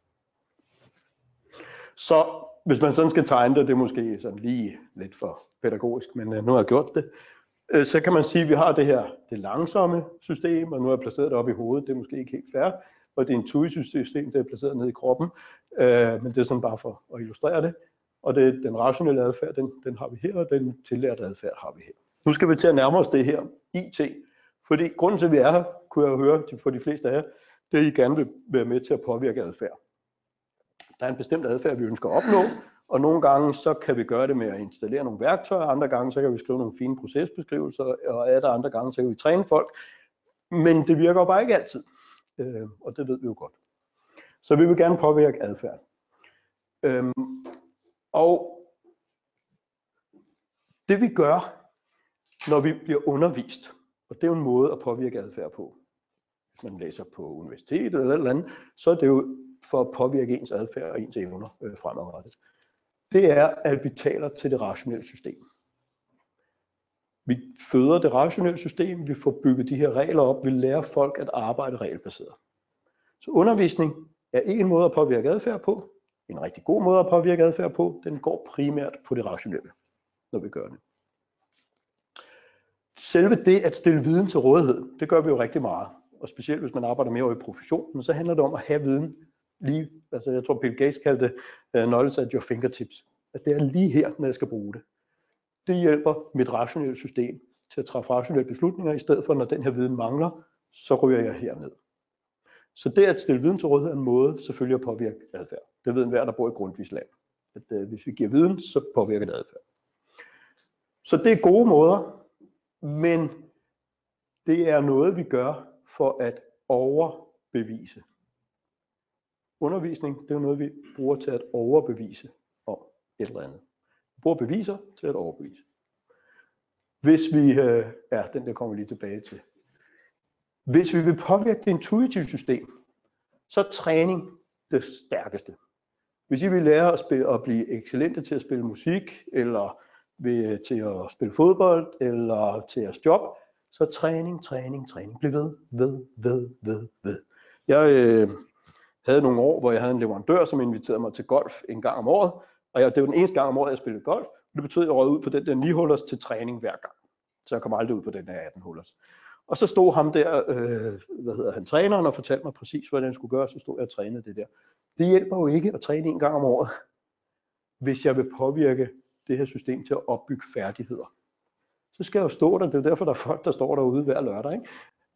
Så hvis man sådan skal tegne det er måske sådan lige lidt for pædagogisk, men nu har jeg gjort det, så kan man sige, at vi har det langsomme system, og nu er jeg placeret det oppe i hovedet, det er måske ikke helt fair, og det intuitive system, det er placeret nede i kroppen, men det er sådan bare for at illustrere det, og den rationelle adfærd, den har vi her, og den tillærte adfærd har vi her. Nu skal vi til at nærme os det her IT, fordi grunden til, at vi er her, kunne jeg jo høre for de fleste af jer, det er, at I gerne vil være med til at påvirke adfærd. Der er en bestemt adfærd, vi ønsker at opnå, og nogle gange så kan vi gøre det med at installere nogle værktøjer, andre gange så kan vi skrive nogle fine procesbeskrivelser, og andre gange så kan vi træne folk, men det virker jo bare ikke altid, og det ved vi jo godt. Så vi vil gerne påvirke adfærd. Og det vi gør, når vi bliver undervist, og det er jo en måde at påvirke adfærd på, hvis man læser på universitetet eller andet, så er det jo for at påvirke ens adfærd og ens evner fremadrettet. Det er, at vi taler til det rationelle system. Vi føder det rationelle system, vi får bygget de her regler op, vi lærer folk at arbejde regelbaseret. Så undervisning er en måde at påvirke adfærd på, en rigtig god måde at påvirke adfærd på, den går primært på det rationelle, når vi gør det. Selve det at stille viden til rådighed, det gør vi jo rigtig meget, og specielt hvis man arbejder mere over i professionen, så handler det om at have viden lige, altså jeg tror Bill Gates kaldte det knowledge at your fingertips, at det er lige her, når jeg skal bruge det. Det hjælper mit rationelle system til at træffe rationelle beslutninger, i stedet for når den her viden mangler, så ryger jeg herned. Så det at stille viden til rådighed er en måde selvfølgelig at påvirke adfærd. Det ved enhver, der bor i Grundtvigs land. At hvis vi giver viden, så påvirker det adfærd. Så det er gode måder, men det er noget, vi gør for at overbevise. Undervisning, det er noget, vi bruger til at overbevise om et eller andet. Vi bruger beviser til at overbevise. Hvis vi, den der kommer vi lige tilbage til. Hvis vi vil påvirke det intuitive system, så er træning det stærkeste. Hvis I vil lære at blive excellente til at spille musik, eller til at spille fodbold, eller til at job, så er træning. Bliv ved. Jeg havde nogle år, hvor jeg havde en leverandør, som inviterede mig til golf en gang om året, og det var den eneste gang om året, jeg spillede golf. Det betød, at jeg røg ud på den der 9-hullers til træning hver gang. Så jeg kom aldrig ud på den der 18-hullers. Og så stod ham der, træneren, og fortalte mig præcis, hvad jeg skulle gøre, så stod jeg og trænede det der. Det hjælper jo ikke at træne en gang om året, hvis jeg vil påvirke det her system til at opbygge færdigheder. Så skal jeg jo stå der, det er derfor, der er folk, der står derude hver lørdag, ikke?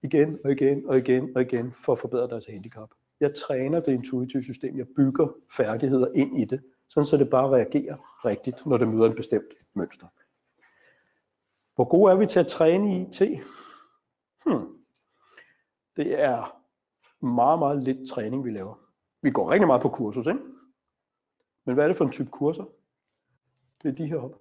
Igen for at forbedre deres handicap. Jeg træner det intuitive system, jeg bygger færdigheder ind i det, sådan så det bare reagerer rigtigt, når det møder en bestemt mønster. Hvor gode er vi til at træne i IT? Det er meget lidt træning, vi laver. Vi går rigtig meget på kursus, ikke? Men hvad er det for en type kurser? Det er de heroppe.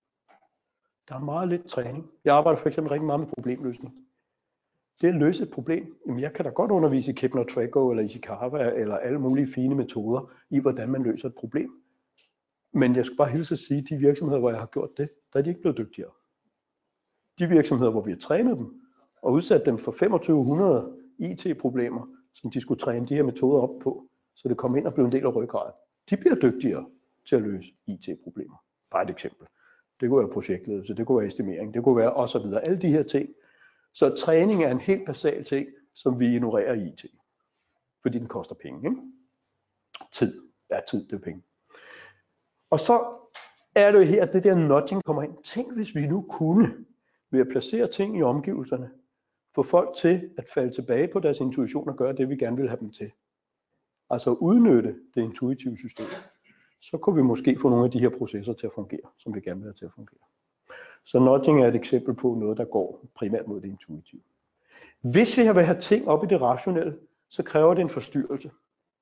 Der er meget lidt træning. Jeg arbejder for eksempel rigtig meget med problemløsning. Det at løse et problem, jamen jeg kan da godt undervise i Kepler Trago eller Ishikawa eller alle mulige fine metoder i, hvordan man løser et problem. Men jeg skal bare hilse at sige, at de virksomheder, hvor jeg har gjort det, der er de ikke blevet dygtigere. De virksomheder, hvor vi har trænet dem og udsat dem for 2500 IT-problemer, som de skulle træne de her metoder op på, så det kom ind og blev en del af ryggraden. De bliver dygtigere til at løse IT-problemer. Bare et eksempel. Det kunne være projektledelse, det kunne være estimering, det kunne være osv. Alle de her ting. Så træning er en helt basal ting, som vi ignorerer i IT. Fordi den koster penge. Ikke? Tid. Ja, tid det er penge. Og så er det jo her, at det der nudging kommer ind. Tænk, hvis vi nu kunne, ved at placere ting i omgivelserne, få folk til at falde tilbage på deres intuition og gøre det, vi gerne vil have dem til. Altså udnytte det intuitive system. Så kunne vi måske få nogle af de her processer til at fungere, som vi gerne vil have til at fungere. Så nudging er et eksempel på noget, der går primært mod det intuitive. Hvis vi vil have ting op i det rationelle, så kræver det en forstyrrelse.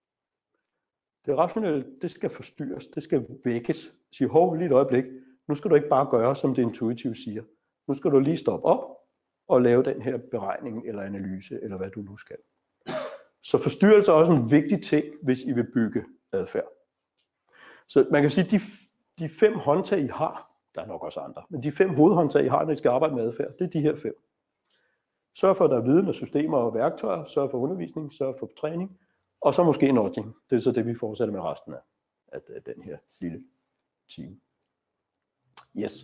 Det rationelle, det skal forstyrres, det skal vækkes. Sige, hov, lige et øjeblik, nu skal du ikke bare gøre, som det intuitive siger. Nu skal du lige stoppe op og lave den her beregning eller analyse, eller hvad du nu skal. Så forstyrrelse er også en vigtig ting, hvis I vil bygge adfærd. Så man kan sige, at de 5 håndtag, I har, der er nok også andre, men de 5 hovedhåndtag, I har, når I skal arbejde med adfærd, det er de her 5. Sørg for, at der er viden og systemer og værktøjer, sørg for undervisning, sørg for træning, og så måske nudging. Det er så det, vi fortsætter med resten af den her lille time. Yes.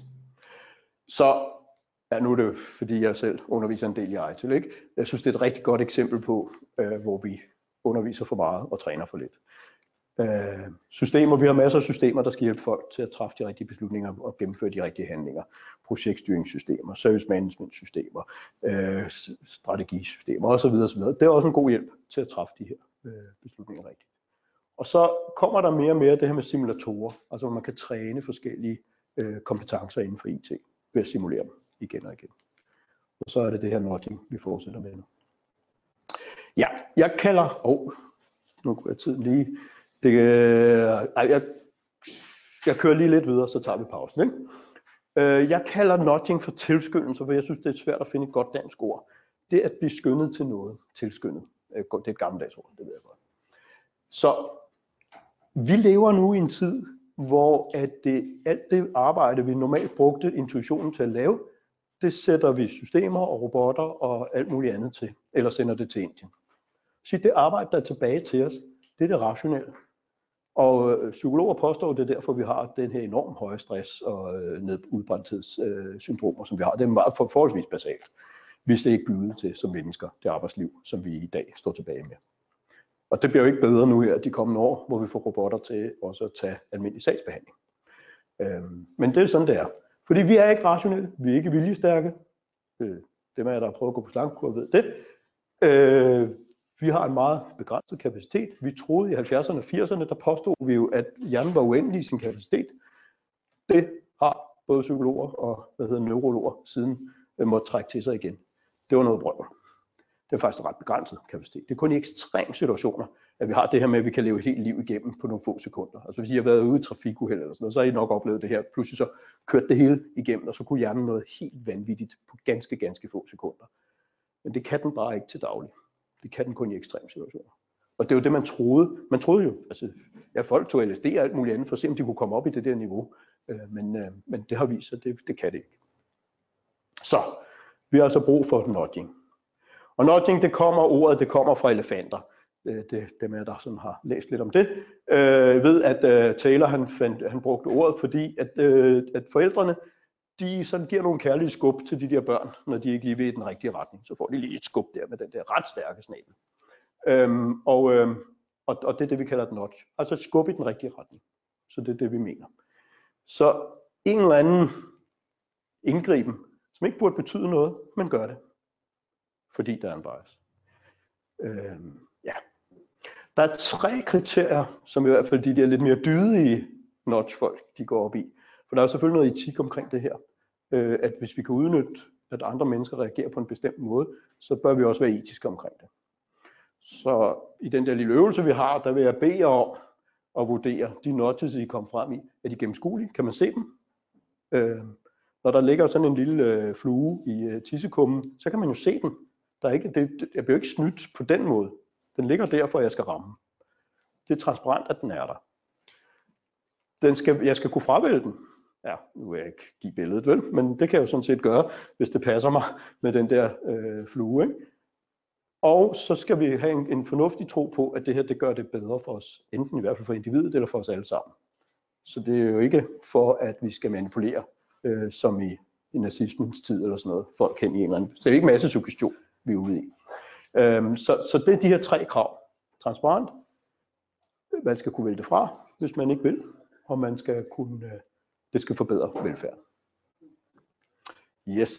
Så nu er det jo, fordi jeg selv underviser en del i ITIL, ikke? Jeg synes, det er et rigtig godt eksempel på, hvor vi underviser for meget og træner for lidt. Systemer, vi har masser af systemer, der skal hjælpe folk til at træffe de rigtige beslutninger og gennemføre de rigtige handlinger. Projektstyringssystemer, service management systemer, strategisystemer osv. Det er også en god hjælp til at træffe de her beslutninger rigtigt. Og så kommer der mere og mere det her med simulatorer, altså hvor man kan træne forskellige kompetencer inden for IT ved at simulere dem igen og igen. Og så er det det her nudging, vi fortsætter med nu. Ja, jeg kalder... nu er tiden lige... Jeg kører lige lidt videre, så tager vi pausen. Ikke? Jeg kalder nudging for tilskyndelse, for jeg synes, det er svært at finde et godt dansk ord. Det at blive skyndet til noget, tilskyndet. Det er et gammeldags ord, det ved jeg godt. Så vi lever nu i en tid, hvor alt det arbejde, vi normalt brugte intuitionen til at lave, det sætter vi systemer og robotter og alt muligt andet til, eller sender det til Indien. Så det arbejde, der er tilbage til os, det er det rationelle. Og psykologer påstår, det er derfor, vi har den her enormt høje stress og udbrændthedssyndromer, som vi har. Det er meget forholdsvis basalt, hvis det ikke bygget til som mennesker, det arbejdsliv, som vi i dag står tilbage med. Og det bliver jo ikke bedre nu her de kommende år, hvor vi får robotter til også at tage almindelig sagsbehandling. Men det er sådan, det er. Fordi vi er ikke rationelle, vi er ikke viljestærke. Dem af jer, der har prøvet at gå på slangkur, ved det. Vi har en meget begrænset kapacitet. Vi troede i 70'erne og 80'erne, der påstod vi jo, at hjernen var uendelig i sin kapacitet. Det har både psykologer og neurologer siden måtte trække til sig igen. Det var noget vrøvl. Det er faktisk ret begrænset kapacitet. Det er kun i ekstreme situationer, at vi har det her med, at vi kan leve et helt liv igennem på nogle få sekunder. Altså hvis I har været ude i trafikuheld eller sådan noget, så har I nok oplevet det her. Pludselig så kørte det hele igennem, og så kunne hjernen noget helt vanvittigt på ganske få sekunder. Men det kan den bare ikke til daglig. Det kan den kun i ekstreme situationer. Og det er jo det, man troede. Man troede jo, altså folk tog LSD og alt muligt andet, for at se, om de kunne komme op i det der niveau. Men det har vist sig, det kan det ikke. Så vi har altså brug for nudging. Og nudging, det kommer fra elefanter. Dem af der sådan har læst lidt om det, ved at Taylor han brugte ordet, fordi at forældrene, de sådan giver nogle kærlige skub til de der børn, når de ikke lige vil i den rigtige retning. Så får de lige et skub der med den der ret stærke snabel. Og det er det, vi kalder et nudge. Altså et skub i den rigtige retning. Så det er det, vi mener. Så en eller anden indgriben, som ikke burde betyde noget, men gør det. Fordi der er en bias. Der er 3 kriterier, som i hvert fald de der lidt mere dydige nudge-folk, de går op i. For der er selvfølgelig noget etik omkring det her. At hvis vi kan udnytte, at andre mennesker reagerer på en bestemt måde, så bør vi også være etiske omkring det. Så i den der lille øvelse, vi har, der vil jeg bede jer om at vurdere de nudges, I kommer frem i. Er de gennemskuelige? Kan man se dem? Når der ligger sådan en lille flue i tissekummen, så kan man jo se den. Jeg bliver ikke snydt på den måde. Den ligger der, for at jeg skal ramme. Det er transparent, at den er der. Jeg skal kunne fravælge den. Ja, nu vil jeg ikke give billedet, vel? Men det kan jeg jo sådan set gøre, hvis det passer mig med den der flue. Ikke? Og så skal vi have en fornuftig tro på, at det her det gør det bedre for os. Enten i hvert fald for individet, eller for os alle sammen. Så det er jo ikke for, at vi skal manipulere, som i nazismens tid eller sådan noget. Folk hen i en eller anden. Så det er ikke masse suggestion, vi er ude i. Så det er de her 3 krav. Transparent. Man skal kunne vælge det fra, hvis man ikke vil. Og man skal kunne, det skal forbedre velfærden. Yes.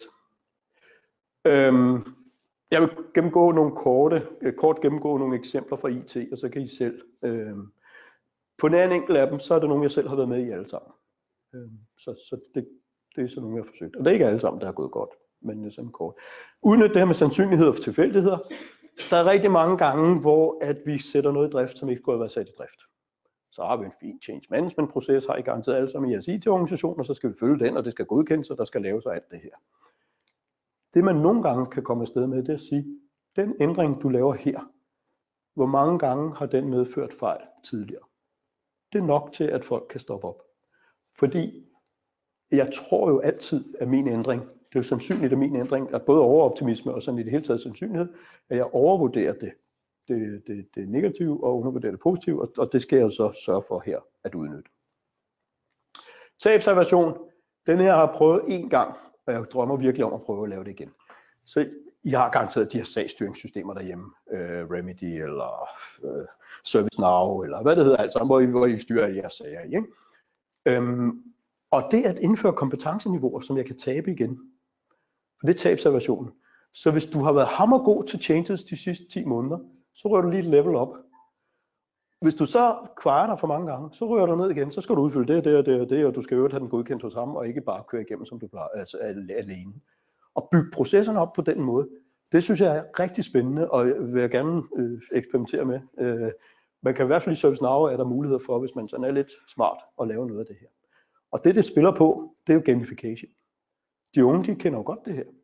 Jeg vil gennemgå kort gennemgå nogle eksempler fra IT, og så kan I selv. På nær en enkelt af dem, så er det nogle, jeg selv har været med i alle sammen. Så det er sådan nogle, jeg har forsøgt. Og det er ikke alle sammen, der har gået godt, men sådan kort. Udnyt det her med sandsynlighed og tilfældigheder. Der er rigtig mange gange, hvor at vi sætter noget i drift, som ikke skulle have været sat i drift. Så har vi en fin change management proces, har I garanteret alle sammen i jeres IT-organisation, og så skal vi følge den, og det skal godkendes, og der skal laves alt det her. Det man nogle gange kan komme afsted med, det er at sige, den ændring du laver her, hvor mange gange har den medført fejl tidligere? Det er nok til, at folk kan stoppe op. Fordi jeg tror jo altid, at min ændring, det er jo sandsynligt, at min ændring er både overoptimisme og sådan i det hele taget sandsynlighed, at jeg overvurderer det negative og undervurderer det positive, og det skal jeg så sørge for her at udnytte. Tabsaversion, den her har jeg prøvet en gang, og jeg drømmer virkelig om at prøve at lave det igen. Så I har garanteret de her sagsstyringssystemer derhjemme, Remedy eller ServiceNow, eller hvad det hedder, altså, hvor I styrer jeres sager i. Ikke? Og det at indføre kompetenceniveauer, som jeg kan tabe igen, for det er tabsaversionen. Så hvis du har været hammergod til changes de sidste 10 måneder, så rører du lige et level op. Hvis du så kvarer dig for mange gange, så rører du ned igen, så skal du udfylde det, og du skal øvrigt have den godkendt hos ham, og ikke bare køre igennem, som du plejer, altså alene. Og bygge processerne op på den måde, det synes jeg er rigtig spændende, og vil jeg gerne eksperimentere med. Man kan i hvert fald i ServiceNow, er der muligheder for, hvis man sådan er lidt smart, at lave noget af det her. Og det spiller på, det er jo gamification. De unge, de kender jo godt det her.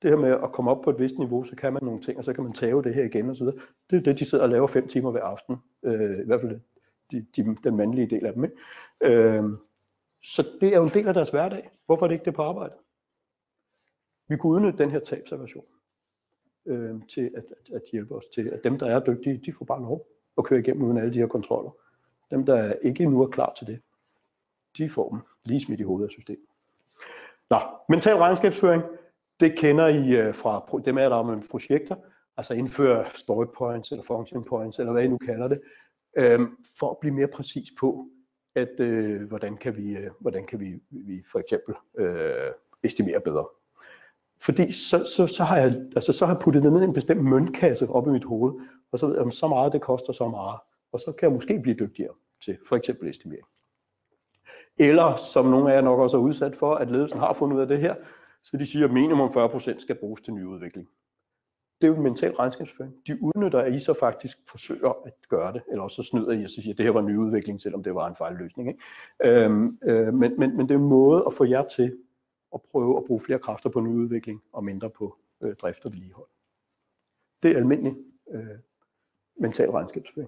Det her med at komme op på et vist niveau, så kan man nogle ting, og så kan man tage det her igen og så videre. Det er det, de sidder og laver 5 timer hver aften. I hvert fald den mandlige del af dem. Ikke? Så det er jo en del af deres hverdag. Hvorfor er det ikke det på arbejde? Vi kunne udnytte den her tabsaversion til at hjælpe os til, at dem, der er dygtige, de får bare lov at køre igennem uden alle de her kontroller. Dem, der ikke nu er klar til det, de får dem lige smidt i hovedet af systemet. Nå, mental regnskabsføring, det kender I fra dem af der med projekter, altså indføre story points eller function points, eller hvad I nu kalder det, for at blive mere præcis på, at hvordan kan vi for eksempel estimere bedre. Fordi så har jeg puttet det ned i en bestemt møntkasse op i mit hoved, og så ved jeg, om så meget det koster så meget, og så kan jeg måske blive dygtigere til for eksempel estimering. Eller som nogle af jer nok også er udsat for, at ledelsen har fundet ud af det her, så de siger, at minimum 40% skal bruges til nyudvikling. Det er jo en mental regnskabsføring. De udnytter, at I så faktisk forsøger at gøre det, eller også så snyder I og så siger, at det her var nyudvikling, selvom det var en fejlløsning. Ikke? Men det er en måde at få jer til at prøve at bruge flere kræfter på nyudvikling og mindre på drift og vedligehold. Det er almindelig mental regnskabsføring.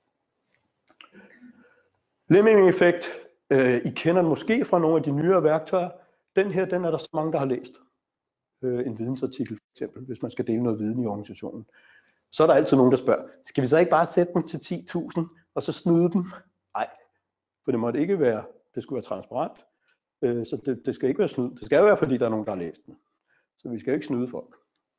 Lemming-effekt. I kender den måske fra nogle af de nyere værktøjer. Den her, den er der så mange, der har læst. En vidensartikel for eksempel, hvis man skal dele noget viden i organisationen. Så er der altid nogen, der spørger, skal vi så ikke bare sætte den til 10.000 og så snyde dem? Nej, for det måtte ikke være, det skulle være transparent. Så det skal ikke være snyd. Det skal jo være, fordi der er nogen, der har læst den. Så vi skal jo ikke snyde folk.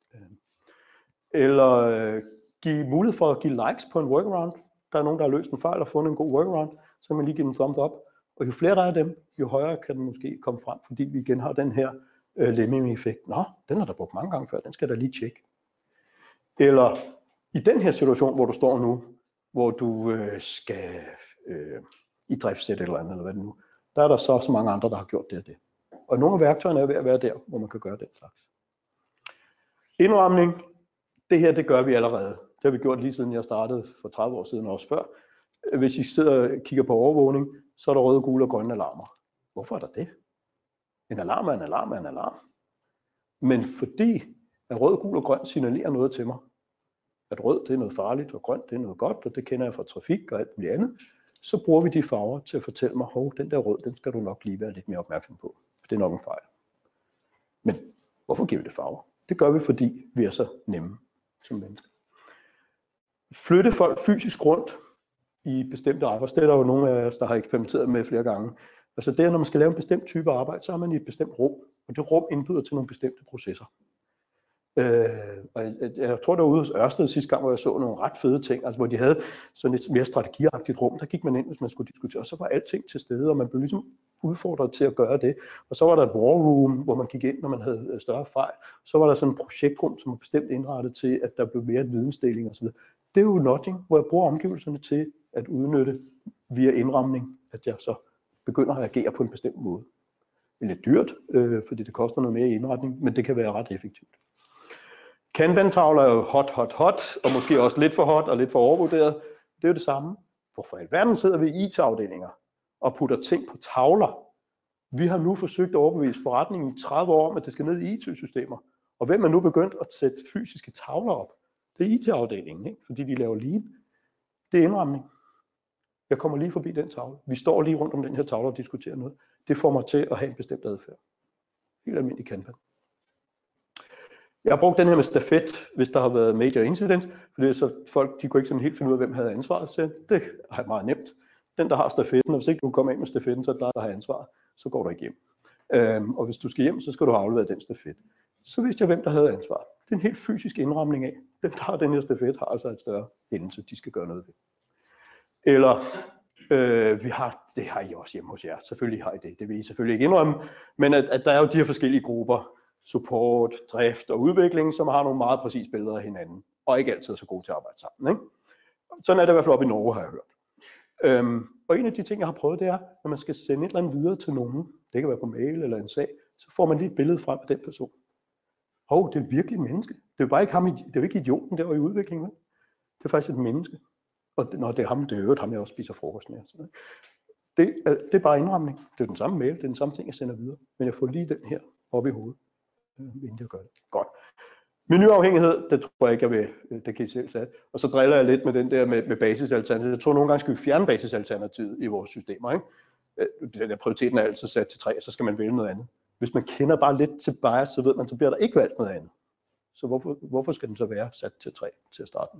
Eller give mulighed for at give likes på en workaround. Der er nogen, der har løst en fejl og fundet en god workaround, så kan man lige give den thumbs up. Og jo flere der er af dem, jo højere kan den måske komme frem, fordi vi igen har den her lemming-effekt. Nå, den har der brugt mange gange før, den skal der lige tjekke. Eller i den her situation, hvor du står nu, hvor du skal i driftssæt eller andet, eller hvad det nu, der er der så mange andre, der har gjort det og det. Og nogle af værktøjerne er ved at være der, hvor man kan gøre den slags. Indramning, det her, det gør vi allerede. Det har vi gjort lige siden jeg startede for 30 år siden og også før. Hvis I sidder og kigger på overvågning, så er der røde, gule og grønne alarmer. Hvorfor er der det? En alarm er en alarm er en alarm. Men fordi at rød, gul og grøn signalerer noget til mig, at rød det er noget farligt, og grønt det er noget godt, og det kender jeg fra trafik og alt muligt andet, så bruger vi de farver til at fortælle mig, hov, den der rød, den skal du nok lige være lidt mere opmærksom på, for det er nok en fejl. Men hvorfor giver vi det farver? Det gør vi, fordi vi er så nemme som mennesker. Flytte folk fysisk rundt i bestemte arbejdssteder. Der er jo nogle af os, der har eksperimenteret med flere gange. Altså det er, når man skal lave en bestemt type arbejde, så er man i et bestemt rum, og det rum indbyder til nogle bestemte processer. Og jeg tror, det var ude hos Ørsted sidste gang, hvor jeg så nogle ret fede ting, altså hvor de havde sådan et mere strategiagtigt rum. Der gik man ind, hvis man skulle diskutere, og så var alting til stede, og man blev ligesom udfordret til at gøre det. Og så var der et war room, hvor man gik ind, når man havde større fejl. Så var der sådan et projektrum, som var bestemt indrettet til, at der blev mere vidensdeling osv. Det er jo nudging, hvor jeg bruger omgivelserne til at udnytte via indramning, at jeg så begynder at agere på en bestemt måde. Det er lidt dyrt, fordi det koster noget mere i indretning, men det kan være ret effektivt. Kanban-tavler er jo hot, og måske også lidt for hot og lidt for overvurderet. Det er jo det samme. Hvorfor i alverden sidder vi i IT-afdelinger og putter ting på tavler? Vi har nu forsøgt at overbevise forretningen i 30 år om, at det skal ned i IT-systemer. Og hvem er nu begyndt at sætte fysiske tavler op? Det er IT-afdelingen, ikke? Fordi de laver lean. Det er indramning. Jeg kommer lige forbi den tavle. Vi står lige rundt om den her tavle og diskuterer noget. Det får mig til at have en bestemt adfærd. Helt almindelig Kanban. Jeg har brugt den her med stafet, hvis der har været major incident, fordi så folk de kunne ikke sådan helt finde ud af, hvem havde ansvaret. Så det er meget nemt. Den, der har stafetten, og hvis ikke du kommer af med stafetten, så er det dig, der har ansvaret. Så går du ikke hjem. Og hvis du skal hjem, så skal du have afleveret den stafet. Så vidste jeg, hvem der havde ansvaret. Det er en helt fysisk indramning af. Den, der har den her stafet, har altså et større hændelse, de skal gøre noget ved. Eller det har I også hjemme hos jer. Selvfølgelig har I det. Det vil I selvfølgelig ikke indrømme. Men at der er jo de her forskellige grupper. Support, drift og udvikling, som har nogle meget præcise billeder af hinanden. Og ikke altid er så gode til at arbejde sammen. Ikke? Sådan er det i hvert fald oppe i Norge, har jeg hørt. Og en af de ting, jeg har prøvet, det er, når man skal sende et eller andet videre til nogen, det kan være på mail eller en sag, så får man lige et billede frem af den person. Det er virkelig et menneske. Det er jo bare ikke ham, det er jo ikke idioten der var i udviklingen. Det er faktisk et menneske. Og når det er ham, det er jo ham, jeg også spiser frokost med. Det er bare indramning. Det er den samme mail, det er den samme ting, jeg sender videre. Men jeg får lige den her op i hovedet, inden jeg gør det. Godt. Menuafhængighed, det tror jeg ikke, jeg vil, det kan I selv sætte. Og så driller jeg lidt med den der med basisalternativet. Jeg tror nogle gange skal vi fjerne basisalternativet i vores systemer, ikke? Den der prioriteten er altid sat til 3, så skal man vælge noget andet. Hvis man kender bare lidt til bias, så ved man, så bliver der ikke valgt noget andet. Så hvorfor skal den så være sat til 3 til at starte med?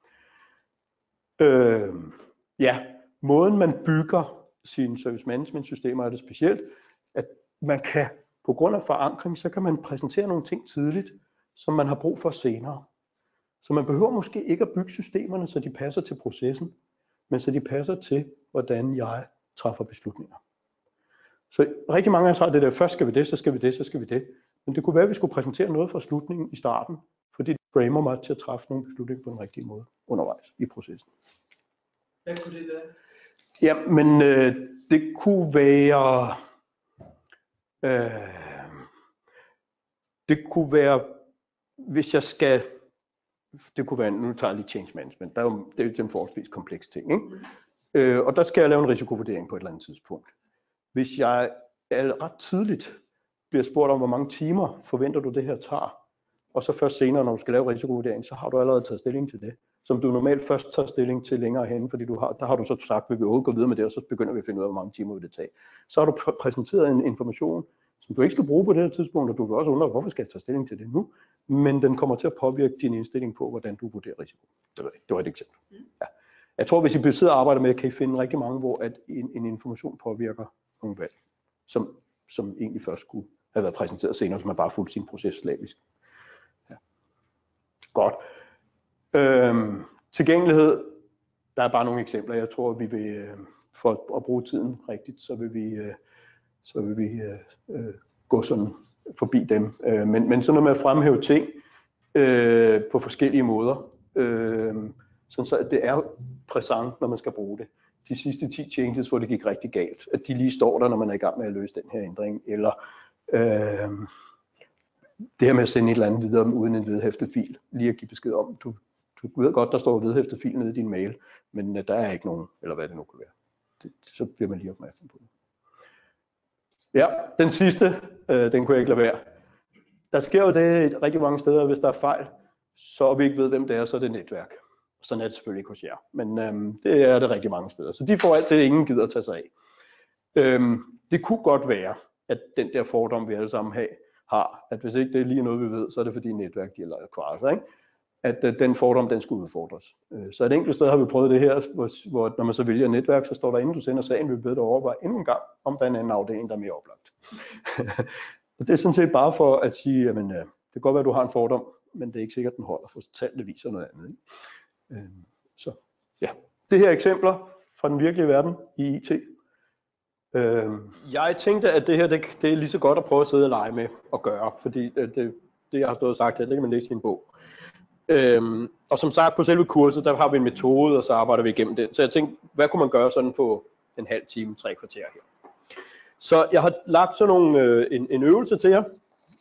Ja, måden man bygger sine service management systemer er det specielt, at man kan, på grund af forankring, så kan man præsentere nogle ting tidligt, som man har brug for senere. Så man behøver måske ikke at bygge systemerne, så de passer til processen, men så de passer til, hvordan jeg træffer beslutninger. Så rigtig mange af os har det der, først skal vi det, så skal vi det, så skal vi det. Men det kunne være, at vi skulle præsentere noget fra slutningen i starten, fordi det framer mig til at træffe nogle beslutninger på den rigtige måde undervejs i processen. Hvad kunne det være? Ja, men det kunne være... det kunne være, hvis jeg skal... Det kunne være, nu tager jeg lige change management, det er jo en forholdsvis kompleks ting, ikke? Og der skal jeg lave en risikovurdering på et eller andet tidspunkt. Hvis jeg ret tidligt bliver spurgt om, hvor mange timer forventer du det her tager, og så først senere, når du skal lave risikovurdering, så har du allerede taget stilling til det, som du normalt først tager stilling til længere hen, fordi der har du så sagt, at vi vil gå videre med det, og så begynder vi at finde ud af, hvor mange timer vil det tage. Så har du præsenteret en information, som du ikke skal bruge på det her tidspunkt, og du vil også undre, hvorfor skal jeg tage stilling til det nu, men den kommer til at påvirke din indstilling på, hvordan du vurderer risiko. Det var et eksempel. Ja. Jeg tror, hvis I sidder og arbejder med, kan I finde rigtig mange, hvor at en information påvirker nogle valg, som egentlig først skulle have været præsenteret senere, som har bare fulgt sin proces slavisk. Ja. Godt. Tilgængelighed, der er bare nogle eksempler. Jeg tror, vi vil, for at bruge tiden rigtigt, så vil vi gå sådan forbi dem. Men sådan noget med at fremhæve ting på forskellige måder, sådan så at det er præsent, når man skal bruge det. De sidste 10 changes, hvor det gik rigtig galt, at de lige står der, når man er i gang med at løse den her ændring, eller det her med at sende et eller andet videre uden en vedhæftet fil, lige at give besked om, du ved godt, der står vedhæftet fil nede i din mail, men der er ikke nogen, eller hvad det nu kan være. Så bliver man lige opmærksom på det. Ja, den sidste, den kunne jeg ikke lade være. Der sker jo det rigtig mange steder, hvis der er fejl, så vi ikke ved, hvem det er, så er det netværk. Sådan er det selvfølgelig ikke hos jer, men det er det rigtig mange steder. Så de får alt det, ingen gider at tage sig af. Det kunne godt være, at den der fordom, vi alle sammen har, at hvis ikke det er lige noget, vi ved, så er det fordi netværk, de har lavet kvarer, ikke? At den fordom, den skulle udfordres. Så et enkelt sted har vi prøvet det her, hvor når man så vælger netværk, så står der, inden du sender sagen, vi beder dig overveje endnu en gang, om der er en anden afdeling, der er mere oplagt. Og det er sådan set bare for at sige, at det kan godt være, at du har en fordom, men det er ikke sikkert, den holder, for tallene viser noget andet. Ikke? Så ja, det her eksempler fra den virkelige verden i IT. Jeg tænkte, at det her, det er lige så godt at prøve at sidde og lege med og gøre, fordi det jeg har stået og sagt her, det kan man læse i en bog. Og som sagt, på selve kurset, der har vi en metode, og så arbejder vi igennem den. Så jeg tænkte, hvad kunne man gøre sådan på en halv time, 3 kvarter her? Så jeg har lagt sådan en øvelse til jer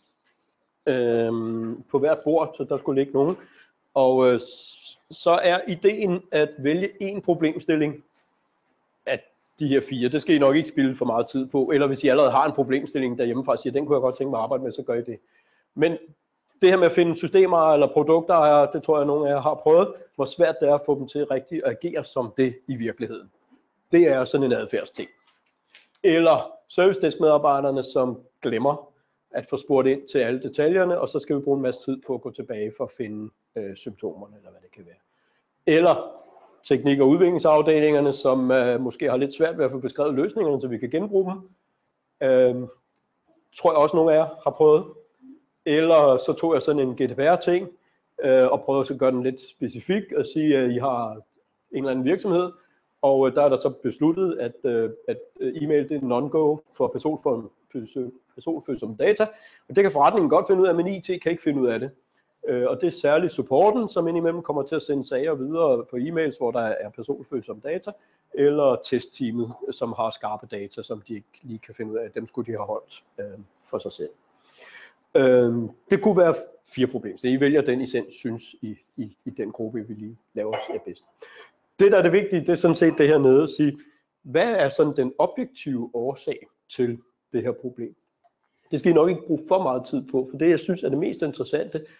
på hvert bord, så der skulle ligge nogen. Og så er ideen at vælge en problemstilling af de her 4. Det skal I nok ikke spilde for meget tid på, eller hvis I allerede har en problemstilling derhjemmefra og siger, den kunne jeg godt tænke mig at arbejde med, så gør I det. Men det her med at finde systemer eller produkter, det tror jeg, nogle af jer har prøvet, hvor svært det er at få dem til rigtigt at agere som det i virkeligheden. Det er sådan en adfærdsting. Eller servicedesk-medarbejderne, som glemmer at få spurgt ind til alle detaljerne, og så skal vi bruge en masse tid på at gå tilbage for at finde symptomerne, eller hvad det kan være. Eller teknik- og udviklingsafdelingerne, som måske har lidt svært ved at få beskrevet løsningerne, så vi kan genbruge dem. Tror jeg også, nogle af jer har prøvet. Eller så tog jeg sådan en GDPR-ting og prøvede at gøre den lidt specifik og sige, at I har en eller anden virksomhed, og der er der så besluttet, at e-mail det er non-go for personfølsomme data, og det kan forretningen godt finde ud af, men IT kan ikke finde ud af det. Og det er særligt supporten, som indimellem kommer til at sende sager videre på e-mails, hvor der er personfølsomme data, eller testteamet, som har skarpe data, som de ikke lige kan finde ud af, dem skulle de have holdt for sig selv. Det kunne være 4 problemer, så I vælger den, I selv synes i den gruppe, vi lige laver er bedst. Det, der er det vigtige, det er sådan set det her nede at sige, hvad er sådan den objektive årsag til det her problem? Det skal I nok ikke bruge for meget tid på, for det, jeg synes er det mest interessante,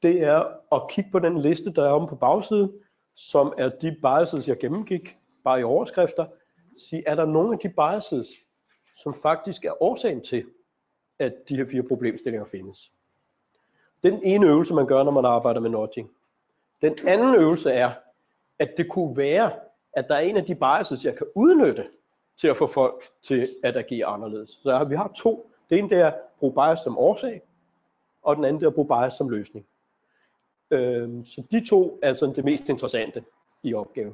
det er at kigge på den liste, der er omme på bagsiden, som er de biases, jeg gennemgik, bare i overskrifter. Sige, er der nogle af de biases, som faktisk er årsagen til, at de her 4 problemstillinger findes? Den ene øvelse, man gør, når man arbejder med nudging. Den anden øvelse er, at det kunne være, at der er en af de biases, jeg kan udnytte til at få folk til at agere anderledes. Så vi har 2. Det ene det er at bruge bias som årsag, og den anden det er at bruge bias som løsning. Så de 2 er altså det mest interessante i opgaven.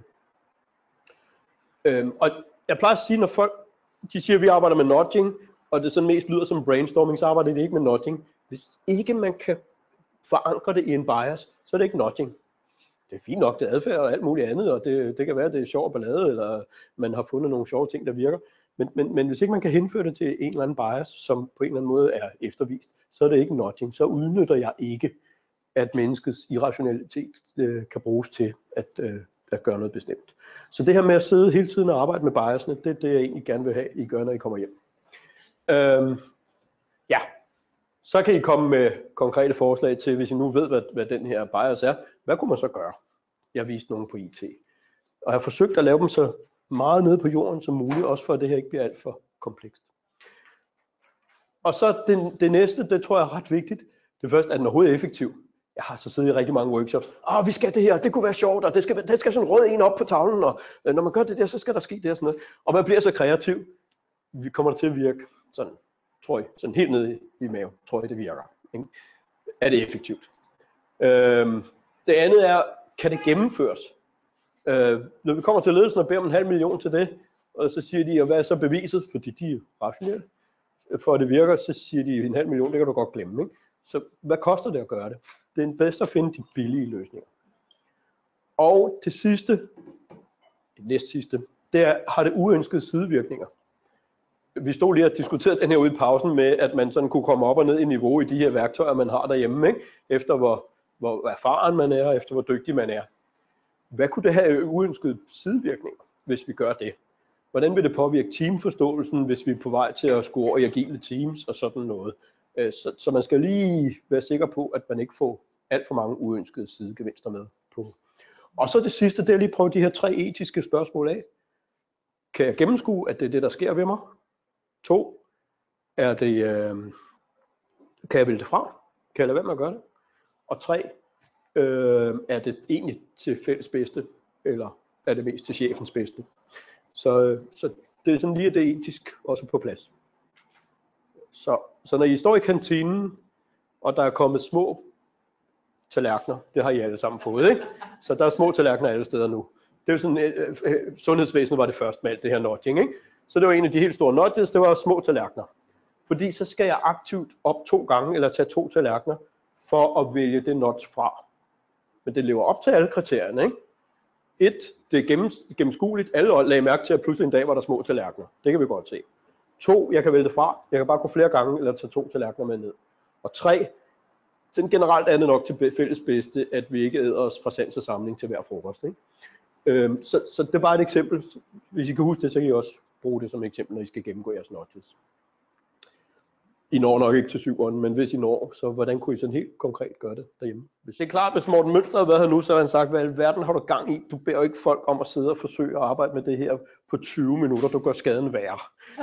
Og jeg plejer at sige, når folk de siger, at vi arbejder med nudging, og det sådan mest lyder som brainstorming, så arbejder det ikke med nudging. Hvis ikke man kan forankre det i en bias, så er det ikke nudging. Det er fint nok, det er adfærd og alt muligt andet, og det kan være, at det er sjov ballade, eller man har fundet nogle sjove ting, der virker. Men hvis ikke man kan henføre det til en eller anden bias, som på en eller anden måde er eftervist, så er det ikke nudging. Så udnytter jeg ikke, at menneskets irrationalitet kan bruges til at gøre noget bestemt. Så det her med at sidde hele tiden og arbejde med biasene, det er det, jeg egentlig gerne vil have, I gør, når I kommer hjem. Ja, så kan I komme med konkrete forslag til, hvis I nu ved, hvad den her bias er. Hvad kunne man så gøre? Jeg viste nogle på IT. Og jeg har forsøgt at lave dem så meget nede på jorden som muligt, også for at det her ikke bliver alt for komplekst. Og så det næste, det tror jeg er ret vigtigt. Det første, er den overhovedet effektiv? Jeg har så siddet i rigtig mange workshops. Vi skal det her, det kunne være sjovt, og det skal sådan rød en op på tavlen, og når man gør det der, så skal der ske det og sådan noget. Og man bliver så kreativ, vi kommer til at virke sådan, tror jeg, sådan helt nede i maven, tror jeg det virker. Ikke? Er det effektivt? Det andet er, kan det gennemføres? Når vi kommer til ledelsen og beder om 500.000 til det, og så siger de, hvad er så beviset, fordi de er rationelle, for at det virker, så siger de 500.000, det kan du godt glemme. Ikke? Så hvad koster det at gøre det? Det er bedst at finde de billige løsninger. Og det sidste, det næstsidste, det er, har det uønskede sidevirkninger. Vi stod lige og diskuterede den her ude i pausen med, at man sådan kunne komme op og ned i niveau i de her værktøjer, man har derhjemme, ikke? Efter hvor erfaren man er, og efter hvor dygtig man er. Hvad kunne det have uønskede sidevirkninger, hvis vi gør det? Hvordan vil det påvirke teamforståelsen, hvis vi er på vej til at skulle over i agile teams og sådan noget? Så man skal lige være sikker på, at man ikke får alt for mange uønskede sidegevinster med på. Og så det sidste, det er lige prøve de her 3 etiske spørgsmål af. Kan jeg gennemskue, at det er det, der sker ved mig? 2. Er det, kan jeg vælge det fra? Kan jeg lade være med at gøre det? Og 3. Er det egentlig til fælles bedste, eller er det mest til chefens bedste? Så det er sådan lige det etisk også på plads. Så når I står i kantinen, og der er kommet små tallerkener, det har I alle sammen fået, ikke? Så der er små tallerkener alle steder nu. Det er jo sådan, sundhedsvæsenet var det første med alt det her nudging, ikke? Så det var en af de helt store nudges, det var små tallerkener. Fordi så skal jeg aktivt op 2 gange, eller tage 2 tallerkener, for at vælge det nudge fra. Men det lever op til alle kriterierne, ikke? 1, det er gennemskueligt. Alle lagde mærke til, at pludselig en dag var der små tallerkener. Det kan vi godt se. 2, jeg kan vælge det fra. Jeg kan bare gå flere gange, eller tage 2 tallerkener med ned. Og 3, sådan generelt er det nok til fælles bedste, at vi ikke æder os fra sans og samling til hver frokost, ikke? Så det var et eksempel. Hvis I kan huske det, så kan I også bruge det som eksempel, når I skal gennemgå jeres nudges. I når nok ikke til 7'eren, men hvis I når, så hvordan kunne I sådan helt konkret gøre det derhjemme? Hvis det er klart, hvis Morten Mønster havde været her nu, så har han sagt, hvad i verden har du gang i? Du beder jo ikke folk om at sidde og forsøge at arbejde med det her på 20 minutter, du gør skaden værre.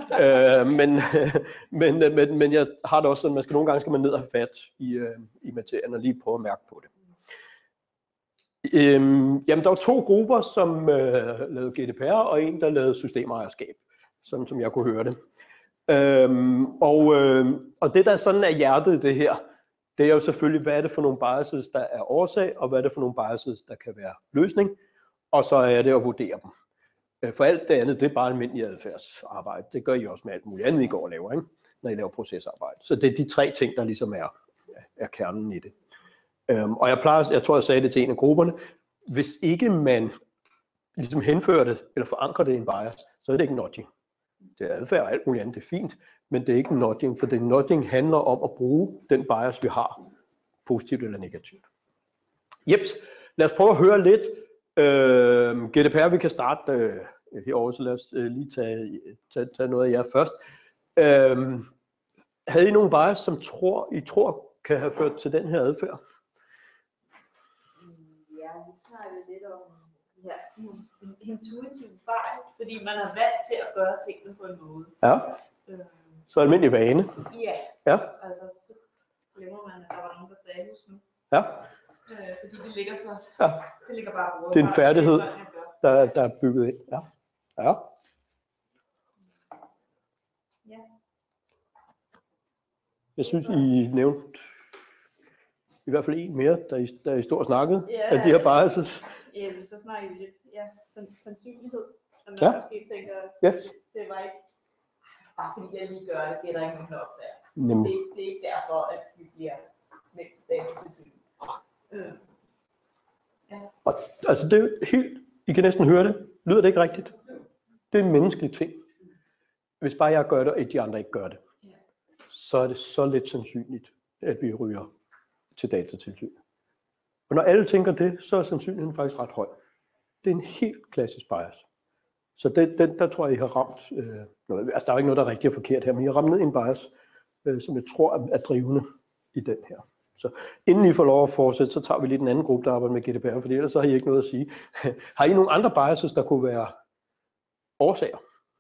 Men jeg har det også sådan, man skal nogle gange skal man ned og have fat i materien og lige prøve at mærke på det. Jamen der var 2 grupper, som lavede GDPR, og en, der lavede systemejerskab, sådan som jeg kunne høre det. Og det der sådan er hjertet i det her, det er jo selvfølgelig, hvad er det for nogle biases, der er årsag, og hvad er det for nogle biases, der kan være løsning, og så er det at vurdere dem. For alt det andet, det er bare almindelig adfærdsarbejde. Det gør I også med alt muligt andet, I går og laver, ikke? Når I laver procesarbejde. Så det er de 3 ting, der ligesom er kernen i det. Og jeg tror, jeg sagde det til en af grupperne. Hvis ikke man ligesom henfører det, eller forankrer det i en bias, så er det ikke nudging. Det er adfærd og alt muligt andet, det er fint, men det er ikke nudging, for det nudging handler om at bruge den bias, vi har, positivt eller negativt. Jeps, lad os prøve at høre lidt. GDPR, vi kan starte herovre, så lad os lige tage noget af jer først. Havde I nogle bias, som I tror kan have ført til den her adfærd? jer lige snakket lidt om ja, en intuitiv fejl, fordi man er vant til at gøre tingene på en måde. Ja. Så almindelig vane. Ja. Ja. Altså, så glemmer man, at der var nogen, der sagde, husk nu. Ja. Fordi det ligger så, ja. Det ligger bare brugt. Det er en færdighed, der er bygget ind. Ja. Ja. Ja. Jeg synes, I nævnte i hvert fald en mere, der I stod og snakkede, ja, at de her biases. Ja, så snakker vi lidt, ja, sandsynlighed. At man Ja. måske tænker, Yes. det var ikke, bare fordi jeg lige gør det, det er der ikke nogen, der opdager. Nemlig. Det er ikke derfor, at vi bliver væk tilbage til tiden. Ja. Og, altså det er jo helt, I kan næsten høre det. Lyder det ikke rigtigt? Det er en menneskelig ting. Hvis bare jeg gør det, og de andre ikke gør det, så er det så lidt sandsynligt, at vi ryger til datatilsyn. Og når alle tænker det, så er sandsynligheden faktisk ret høj. Det er en helt klassisk bias. Så der tror jeg, I har ramt noget. Altså der er jo ikke noget, der er rigtigt og forkert her, men I har ramt ned i en bias, som jeg tror er drivende i den her. Så inden I får lov at fortsætte, så tager vi lige den anden gruppe, der arbejder med GDPR, for ellers så har I ikke noget at sige. Har I nogle andre biases, der kunne være årsager?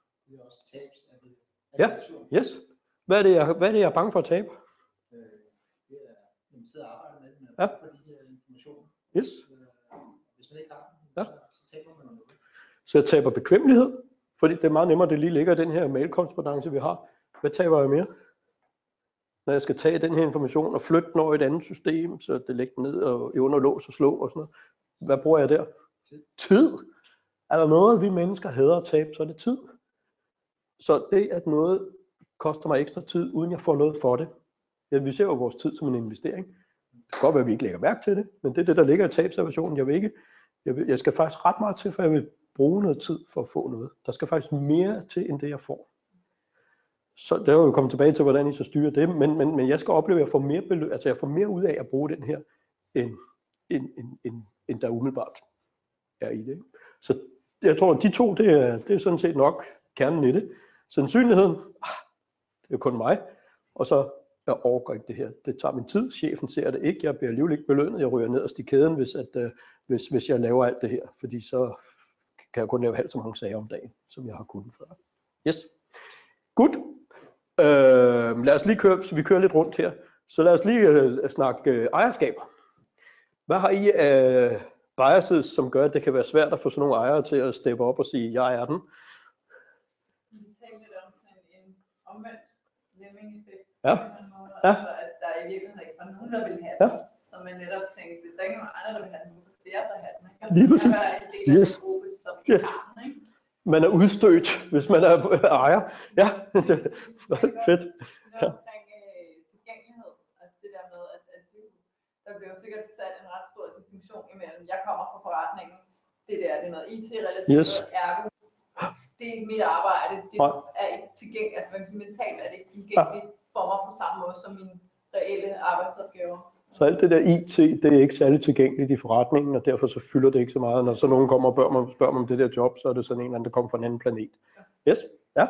Ja, yes. Hvad er det, jeg er bange for at tabe? Det er, at man sidder og arbejder med den, ja. For de her informationer. Yes. Hvis man ikke har den, ja. så taber man noget. Så jeg taber bekvemmelighed, fordi det er meget nemmere, det lige ligger i den her mailkorrespondance, vi har. Hvad taber jeg mere? Når jeg skal tage den her information og flytte den over i et andet system, så det lægger den ned og under lås og slå og sådan noget. Hvad bruger jeg der? Tid. Er der noget, vi mennesker hader at tabe, så er det tid. Så det, at noget koster mig ekstra tid, uden jeg får noget for det. Ja, vi ser jo vores tid som en investering. Det kan godt være, at vi ikke lægger mærke til det, men det er det, der ligger i tabsaversionen. Jeg skal faktisk ret meget til, for jeg vil bruge noget tid for at få noget. Der skal faktisk mere til, end det jeg får. Så der vil vi komme tilbage til, hvordan I så styrer det, men jeg skal opleve, at jeg får mere beløb, altså jeg får mere ud af at bruge den her, end der umiddelbart er i det. Så jeg tror, at de to, det er sådan set nok kernen i det. Sandsynligheden, det er kun mig, og så jeg overgår ikke det her. Det tager min tid, chefen ser det ikke, jeg bliver alligevel ikke belønnet, jeg ryger nederst i kæden, hvis jeg laver alt det her, fordi så kan jeg kun lave halvt så mange sager om dagen, som jeg har kunnet før. Yes. Godt. Lad os lige køre, så vi kører lidt rundt her. Så lad os lige snakke ejerskaber. Hvad har I af biases, som gør, at det kan være svært at få sådan nogle ejere til at steppe op og sige, jeg er den? Vi tænker lidt om sådan en omvendt lemming-effekt. Ja. Ja. Altså, at der i virkeligheden ikke var nogen, der ville have den. Så man netop tænkte, hvis der ikke er nogen andre, der vil have den, så skal jeg så have den. Ikke? Lige præcis. Der er en del af den gruppe, som ikke har den. Ikke? Man er udstødt, hvis man er ejer. Ja, det er fedt. Ja. Omkring tilgængelighed, altså det der med, at der bliver jo sikkert sat en ret stor distinktion imellem, jeg kommer fra forretningen, det er noget IT-relateret, ergo, det er ikke mit arbejde, det er ikke tilgængeligt, altså mentalt er det ikke tilgængeligt for mig på samme måde som mine reelle arbejdsopgaver. Så alt det der IT, det er ikke særlig tilgængeligt i forretningen, og derfor så fylder det ikke så meget. Når så nogen kommer og spørger mig om det der job, så er det sådan en eller anden, der kommer fra en anden planet. Yes? Ja?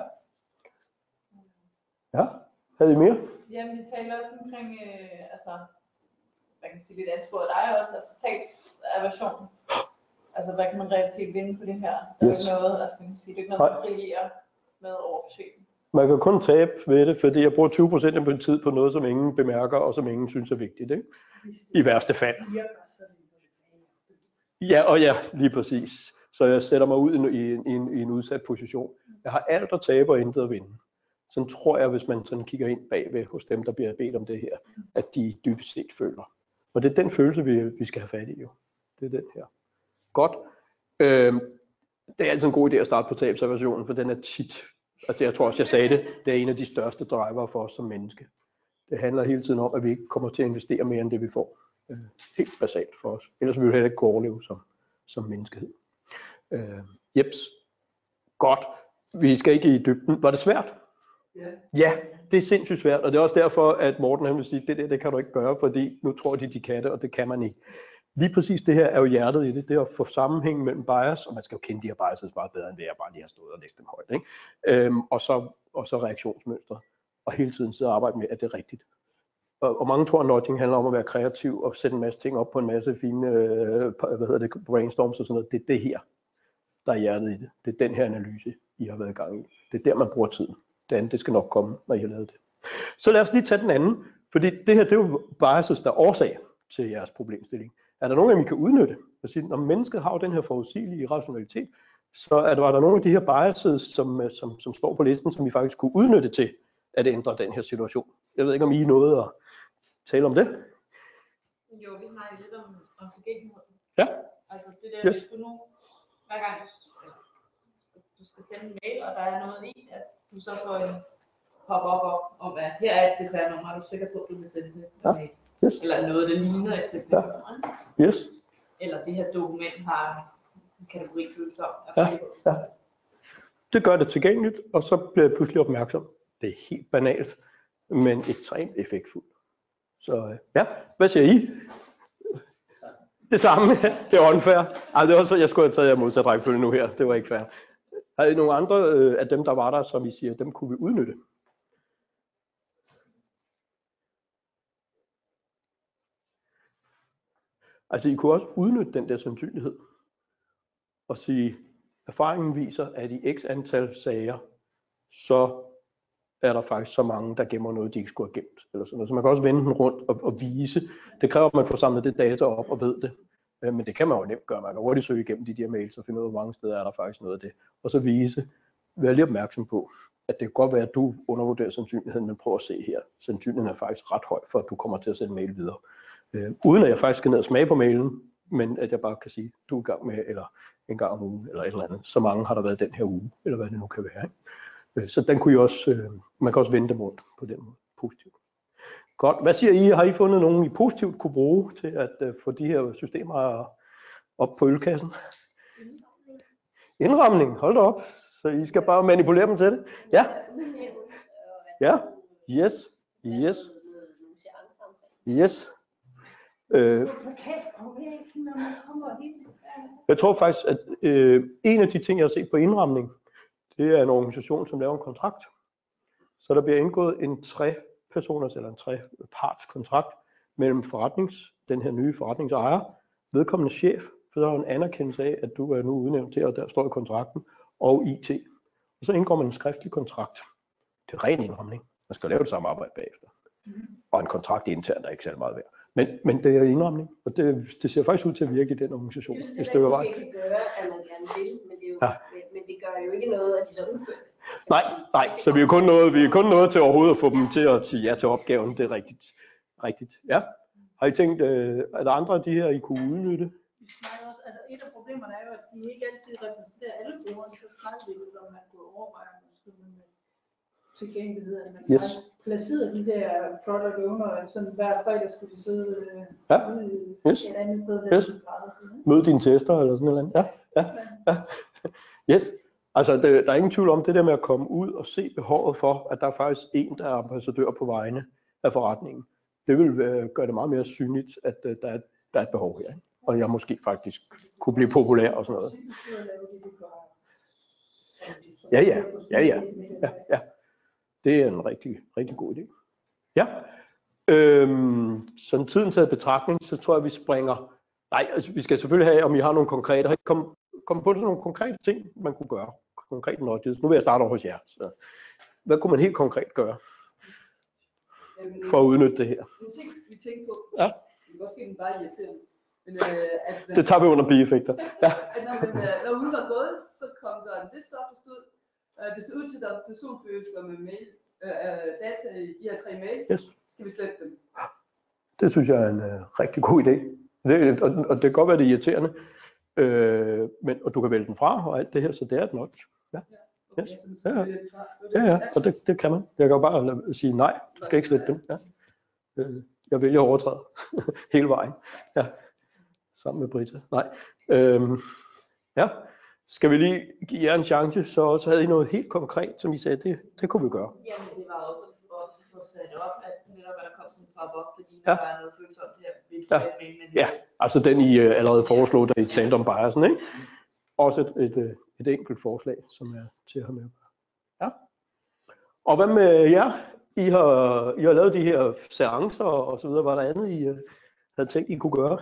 Ja? Havde I mere? Jamen, vi taler også omkring, altså, hvad kan man sige, lidt ansporet dig også, altså tabsaversion. Altså, hvad kan man reelt set vinde på det her? Der er ikke noget, altså, kan man sige, det er ikke noget, man brillerer med over for chefen. Man kan kun tabe ved det, fordi jeg bruger 20% af min tid på noget, som ingen bemærker, og som ingen synes er vigtigt, ikke? I værste fald. Ja, lige præcis. Så jeg sætter mig ud i en udsat position. Jeg har alt at tabe og intet at vinde. Sådan tror jeg, hvis man sådan kigger ind bagved hos dem, der bliver bedt om det her, at de dybest set føler. Og det er den følelse, vi skal have fat i jo. Det er den her. Godt. Det er altid en god idé at starte på tabsaversionen, for den er tit, altså jeg tror også, jeg sagde det, det er en af de største driver for os som menneske. Det handler hele tiden om, at vi ikke kommer til at investere mere end det, vi får. Helt basalt for os. Ellers vil vi heller ikke kunne overleve som menneskehed. Jeps. Godt. Vi skal ikke i dybden. Var det svært? Ja, det er sindssygt svært, og det er også derfor, at Morten han vil sige, det kan du ikke gøre, fordi nu tror de kan det, og det kan man ikke. Lige præcis det her er jo hjertet i det, det er at få sammenhæng mellem bias, og man skal jo kende de her biases meget bedre, end det jeg bare lige har stået og læst dem højt, ikke? Og så reaktionsmønstre, og hele tiden sidde og arbejde med, at det er rigtigt. Og mange tror, at nudging handler om at være kreativ og sætte en masse ting op på en masse fine brainstorms og sådan noget. Det er det her, der er hjertet i det. Det er den her analyse, I har været i gang i. Det er der, man bruger tiden. Det andet, det skal nok komme, når I har lavet det. Så lad os lige tage den anden, fordi det her, det er jo biases, der er årsag til jeres problemstilling. Er der nogen af dem, I kan udnytte? Og sige, når mennesket har jo den her forudsigelige rationalitet, så var der nogle af de her biases, som står på listen, som I faktisk kunne udnytte til at ændre den her situation. Jeg ved ikke, om I er noget at tale om det? Jo, vi snakker lidt om tilgængelighed. Ja. Altså det der, hvis du nu, hver gang du skal sende en mail, og der er noget i, at du så får en pop-up om, at her er et CPR-nummer, er du sikker på, at du vil sende det? Ja. Yes. Eller noget, der ligner et CPR-nummer. Ja. Yes. Eller det her dokument har en kategori følelse om. Ja. Ja. Det gør det tilgængeligt, og så bliver jeg pludselig opmærksom. Det er helt banalt, men ekstremt effektfuldt. Så ja, hvad siger I? Det samme. Det er unfair. Ej, det var så, jeg skulle have taget jer modsat rækkefølge nu her. Det var ikke fair. Har I nogle andre af dem, der var der, som I siger, dem kunne vi udnytte? Altså, I kunne også udnytte den der sandsynlighed og sige, erfaringen viser, at i x antal sager, så er der faktisk så mange, der gemmer noget, de ikke skulle have gemt. Eller sådan noget. Så man kan også vende den rundt og vise. Det kræver, at man får samlet det data op og ved det. Men det kan man jo nemt gøre. Man kan hurtigt søge igennem de der mails og finde ud af, hvor mange steder er der faktisk noget af det. Og så vise, vær lige opmærksom på, at det kan godt være, at du undervurderer sandsynligheden, men prøv at se her. Sandsynligheden er faktisk ret høj, for at du kommer til at sende mail videre. Uden at jeg faktisk skal ned og smage på mailen, men at jeg bare kan sige, du er i gang med, eller en gang om ugen, eller et eller andet. Så mange har der været den her uge, eller hvad det nu kan være. Ikke? Så den kunne I også, man kan også vende dem rundt på den måde, positivt. Godt, hvad siger I? Har I fundet nogen, I positivt kunne bruge til at få de her systemer op på ølkassen? Indramning, hold da op. Så I skal bare manipulere dem til det? Ja? Ja? Yes? Yes? Yes? Jeg tror faktisk, at en af de ting, jeg har set på indramning, det er en organisation, som laver en kontrakt. Så der bliver indgået en 3-personers eller en 3-parts kontrakt mellem den her nye forretningsejer, vedkommende chef, for så er en anerkendelse af, at du er nu udnævnt til, og der står i kontrakten, og IT. Og så indgår man en skriftlig kontrakt. Det er ren indramning. Man skal lave det samme arbejde bagefter. Og en kontrakt internt er ikke særlig meget værd. Men det er indramning, og det ser faktisk ud til at virke i den organisation. Det er det, man kan gøre, at man gerne vil, men det gør jo ikke noget, at de så udfører det. Nej, så vi er kun nået til overhovedet at få dem til at sige ja til opgaven. Det er rigtigt. Ja. Har I tænkt, er der andre af de her, I kunne udnytte? Altså et af problemerne er jo, at de ikke altid repræsenterer alle brugere. Så snakker vi lidt om, at man kunne overveje med tilgængelighed, at man placerer de der product owner, sådan hver fredag skulle de sidde ude et andet sted. Møde dine tester eller sådan noget. Ja. Yes. Altså der er ingen tvivl om det der med at komme ud og se behovet for, at der er faktisk en, der er ambassadør på vegne af forretningen. Det vil gøre det meget mere synligt, at der er et behov her. Og jeg måske faktisk kunne blive populær og sådan noget. Ja. Det er en rigtig, rigtig god idé. Ja. Sådan tiden taget betragtning, så tror jeg, vi springer. Nej, altså, vi skal selvfølgelig have, om I har nogle konkrete. Har I kommet på sådan nogle konkrete ting, man kunne gøre? Konkrete nudges. Nu vil jeg starte over hos jer. Så, hvad kunne man helt konkret gøre for at udnytte det her? En ting, vi tænker på, ja. det er måske bare irriterende, men det tager vi under bieffekter. Ja. Når ugen var gået, så kom der en liste op, der stod, det ser ud til, at der er personfølsomme mail, data i de her 3 mails. Yes. Skal vi slette dem? Det synes jeg er en rigtig god idé. Og det kan godt være, det er irriterende, og du kan vælge den fra og alt det her, så det er et nudge. Ja. Yes. Ja, og det kan man. Jeg kan jo bare sige nej, du skal ikke slette dem. Ja. Jeg vælger at overtræde hele vejen. Ja. Sammen med Britta. Nej. Ja. Skal vi lige give jer en chance, så havde I noget helt konkret, som I sagde, det kunne vi gøre. Jamen det var også at få sat op, at netop der kom sådan en trap op, fordi der var noget følsomt her. Ja, altså den I allerede foreslog, da I talte om biasen, ikke? Også et enkelt forslag, som er til at have med. Ja. Og hvad med jer? I har lavet de her seancer og så videre. Var der andet, I havde tænkt, I kunne gøre?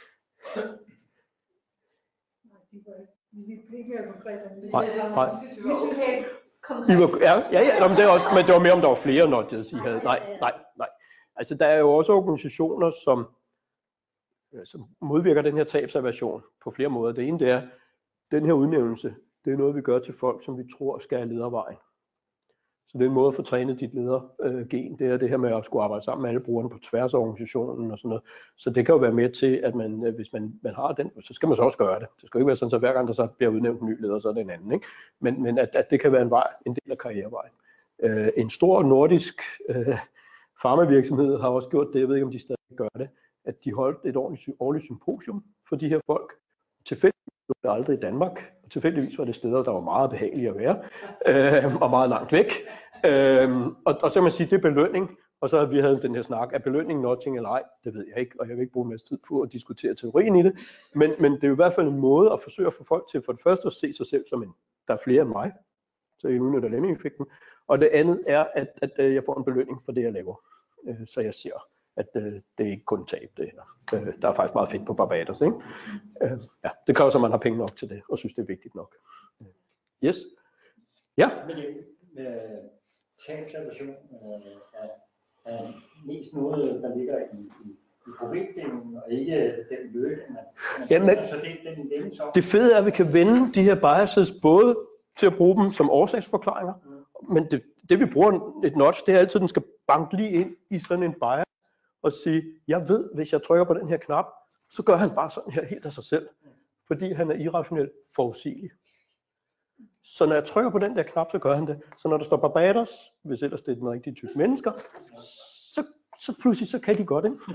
Vi blev ikke mere konkret om det. Nej. Vi synes helt Ja, men det er også, men det var mere, om der var flere nudges, I havde. Nej. Altså, der er jo også organisationer, som modvirker den her tabsaversion på flere måder. Det ene, det er, den her udnævnelse, det er noget, vi gør til folk, som vi tror skal have ledervejen. Så det er en måde at få trænet dit ledergen. Det er det her med at skulle arbejde sammen med alle brugerne på tværs af organisationen og sådan noget. Så det kan jo være med til, at man, hvis man har den, så skal man så også gøre det. Det skal ikke være sådan, at hver gang der så bliver udnævnt en ny leder, så er det en anden. Ikke? Men at det kan være en vej, en del af karrierevejen. En stor nordisk farmavirksomhed har også gjort det, jeg ved ikke, om de stadig gør det, at de holdt et årligt symposium for de her folk. Tilfældigvis var det aldrig i Danmark, og tilfældigvis var det steder, der var meget behagelige at være, og meget langt væk. Og så kan man sige, det er belønning, og så har vi havde den her snak, er belønning nudging eller ej, det ved jeg ikke, og jeg vil ikke bruge en masse tid på at diskutere teorien i det, men det er i hvert fald en måde at forsøge at få folk til for det første at se sig selv som der er flere end mig, så jeg udnytter Lemming-effekten, og det andet er, at jeg får en belønning for det, jeg laver, så jeg ser, at det er ikke kun tab det her. Der er faktisk meget fedt på Barbados, ikke? Ja, det kræver så, at man har penge nok til det, og synes, det er vigtigt nok. Yes? Ja? Med tabsrevision er mest noget, der ligger i problemstillingen, og ikke den løsning, man Jamen, så det fede er, at vi kan vende de her biases både til at bruge dem som årsagsforklaringer, men det vi bruger et notch, det er altid, at den skal banke lige ind i sådan en bias, og sige, jeg ved, hvis jeg trykker på den her knap, så gør han bare sådan her helt af sig selv, fordi han er irrationelt forudsigelig. Så når jeg trykker på den der knap, så gør han det. Så når der står Barbados, hvis ellers det er den rigtige type mennesker, så pludselig så kan de godt, ikke?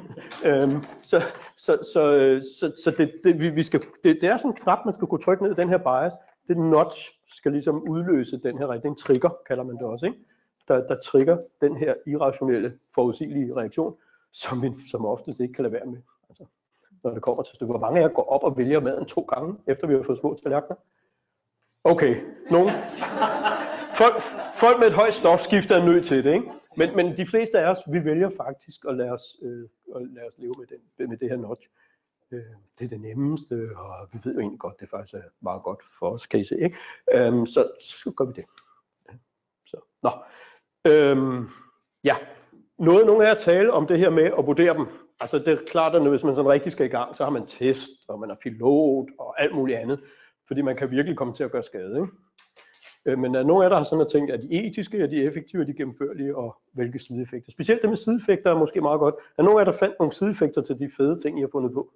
Det er sådan en knap, man skal kunne trykke ned i den her bias. Det notch skal ligesom udløse den her, det er en trigger, kalder man det også, ikke? Der trigger den her irrationelle, forudsigelige reaktion, som oftest ikke kan lade være med. Altså, når det kommer til stykket. Hvor mange af jer går op og vælger maden 2 gange, efter vi har fået små tallerkener? Okay, nogen. Folk med et højt stofskifte er nødt til det, ikke? Men de fleste af os, vi vælger faktisk at lade os leve med det her notch. Det er det nemmeste, og vi ved jo egentlig godt, det faktisk er meget godt for os, kan I se, ikke? Så gør vi det. Ja, nogle af jer tale om det her med at vurdere dem. Altså det er klart, at hvis man sådan rigtig skal i gang, så har man test, og man er pilot, og alt muligt andet. Fordi man kan virkelig komme til at gøre skade, ikke? Men er nogle af jer, der har sådan tænkt, at de etiske, er de effektive, er de gennemførlige, og hvilke sideeffekter? Specielt det med sideeffekter er måske meget godt. Er nogle af jer, der fandt nogle sideeffekter til de fede ting, I har fundet på?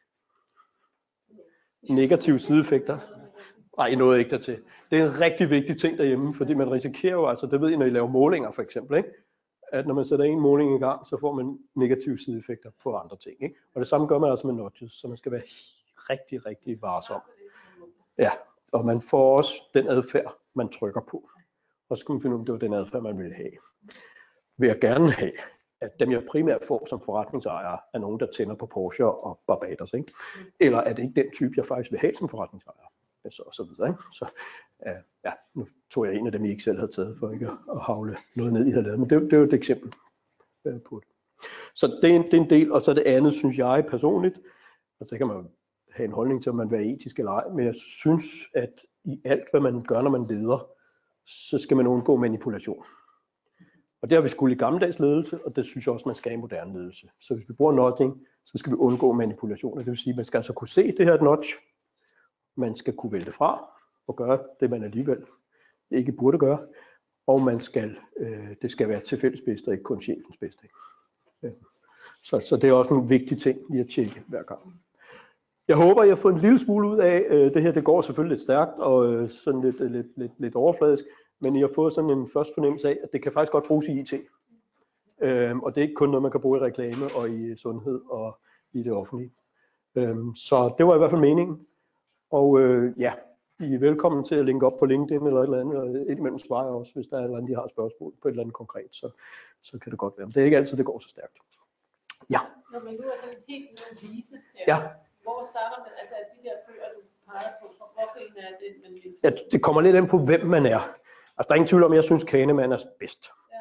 Negative sideeffekter? Nej, I nåede ikke dertil. Det er en rigtig vigtig ting derhjemme, fordi man risikerer jo, altså det ved I, når I laver målinger for eksempel, ikke? At når man sætter en måling i gang, så får man negative sideeffekter på andre ting, ikke? Og det samme gør man altså med nudges, så man skal være rigtig, rigtig varsom. Ja, og man får også den adfærd, man trykker på. Og så skal man finde ud af, det var den adfærd, man ville have. Vil jeg gerne have, at dem jeg primært får som forretningsejer, er nogen, der tænder på Porsche og Barbados, ikke? Eller er det ikke den type, jeg faktisk vil have som forretningsejer? Så videre, ikke? Så ja, nu tog jeg en af dem, I ikke selv havde taget, for ikke at havle noget ned, I havde lavet. Men det er jo et eksempel på det. Så det er en del, og så det andet, synes jeg personligt, og så kan man have en holdning til, om man vil være etisk eller ej, men jeg synes, at i alt, hvad man gør, når man leder, så skal man undgå manipulation. Og det har vi skulle i gammeldags ledelse, og det synes jeg også, man skal i moderne ledelse. Så hvis vi bruger nudging, så skal vi undgå manipulation. Det vil sige, at man skal altså kunne se det her nudge, man skal kunne vælge det fra og gøre det, man alligevel ikke burde gøre, og det skal være til fælles bedste, og ikke kun chefens bedste. Så det er også en vigtig ting lige at tjekke hver gang. Jeg håber, jeg har fået en lille smule ud af det her. Det går selvfølgelig lidt stærkt og sådan lidt overfladisk, men I har fået sådan en første fornemmelse af, at det kan faktisk godt bruges i IT. Og det er ikke kun noget, man kan bruge i reklame og i sundhed og i det offentlige. Så det var i hvert fald meningen. Og ja, I er velkommen til at linke op på LinkedIn eller et eller andet, og indimellem svarer jeg også, hvis der er et eller andet, de har spørgsmål på et eller andet konkret, så kan det godt være. Men det er ikke altid, det går så stærkt. Ja. Når man nu er sådan helt med vise, ja. Hvor starter man, altså de der bøger, du peger på, hvorfor en er det, man vil? Ja, det kommer lidt an på, hvem man er. Altså der er ingen tvivl om, at jeg synes, Kahneman er bedst.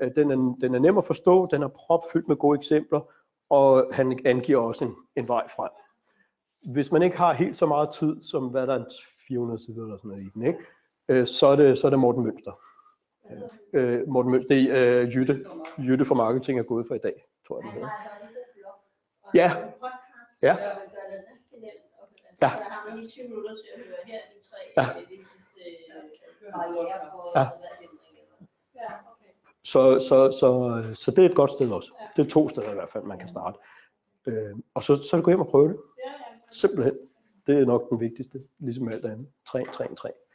Den er nem at forstå, den er propfyldt med gode eksempler, og han angiver også en vej frem. Hvis man ikke har helt så meget tid, som hvad der er 400 sider eller sådan noget i den, ikke? Så er det Morten Mønster. Morten Mønster, det er Jytte fra Marketing er gået for i dag, tror jeg det hedder. Ja. Ja. Ja. har man lige 20 minutter til at høre her de 3 vigtigste barrierer for adfærdsændring. Ja, okay. Så det er et godt sted også. Det er 2 steder i hvert fald, man kan starte. Og så er det gå hjem og prøve det. Simpelthen. Det er nok den vigtigste, ligesom alt andet. Træn.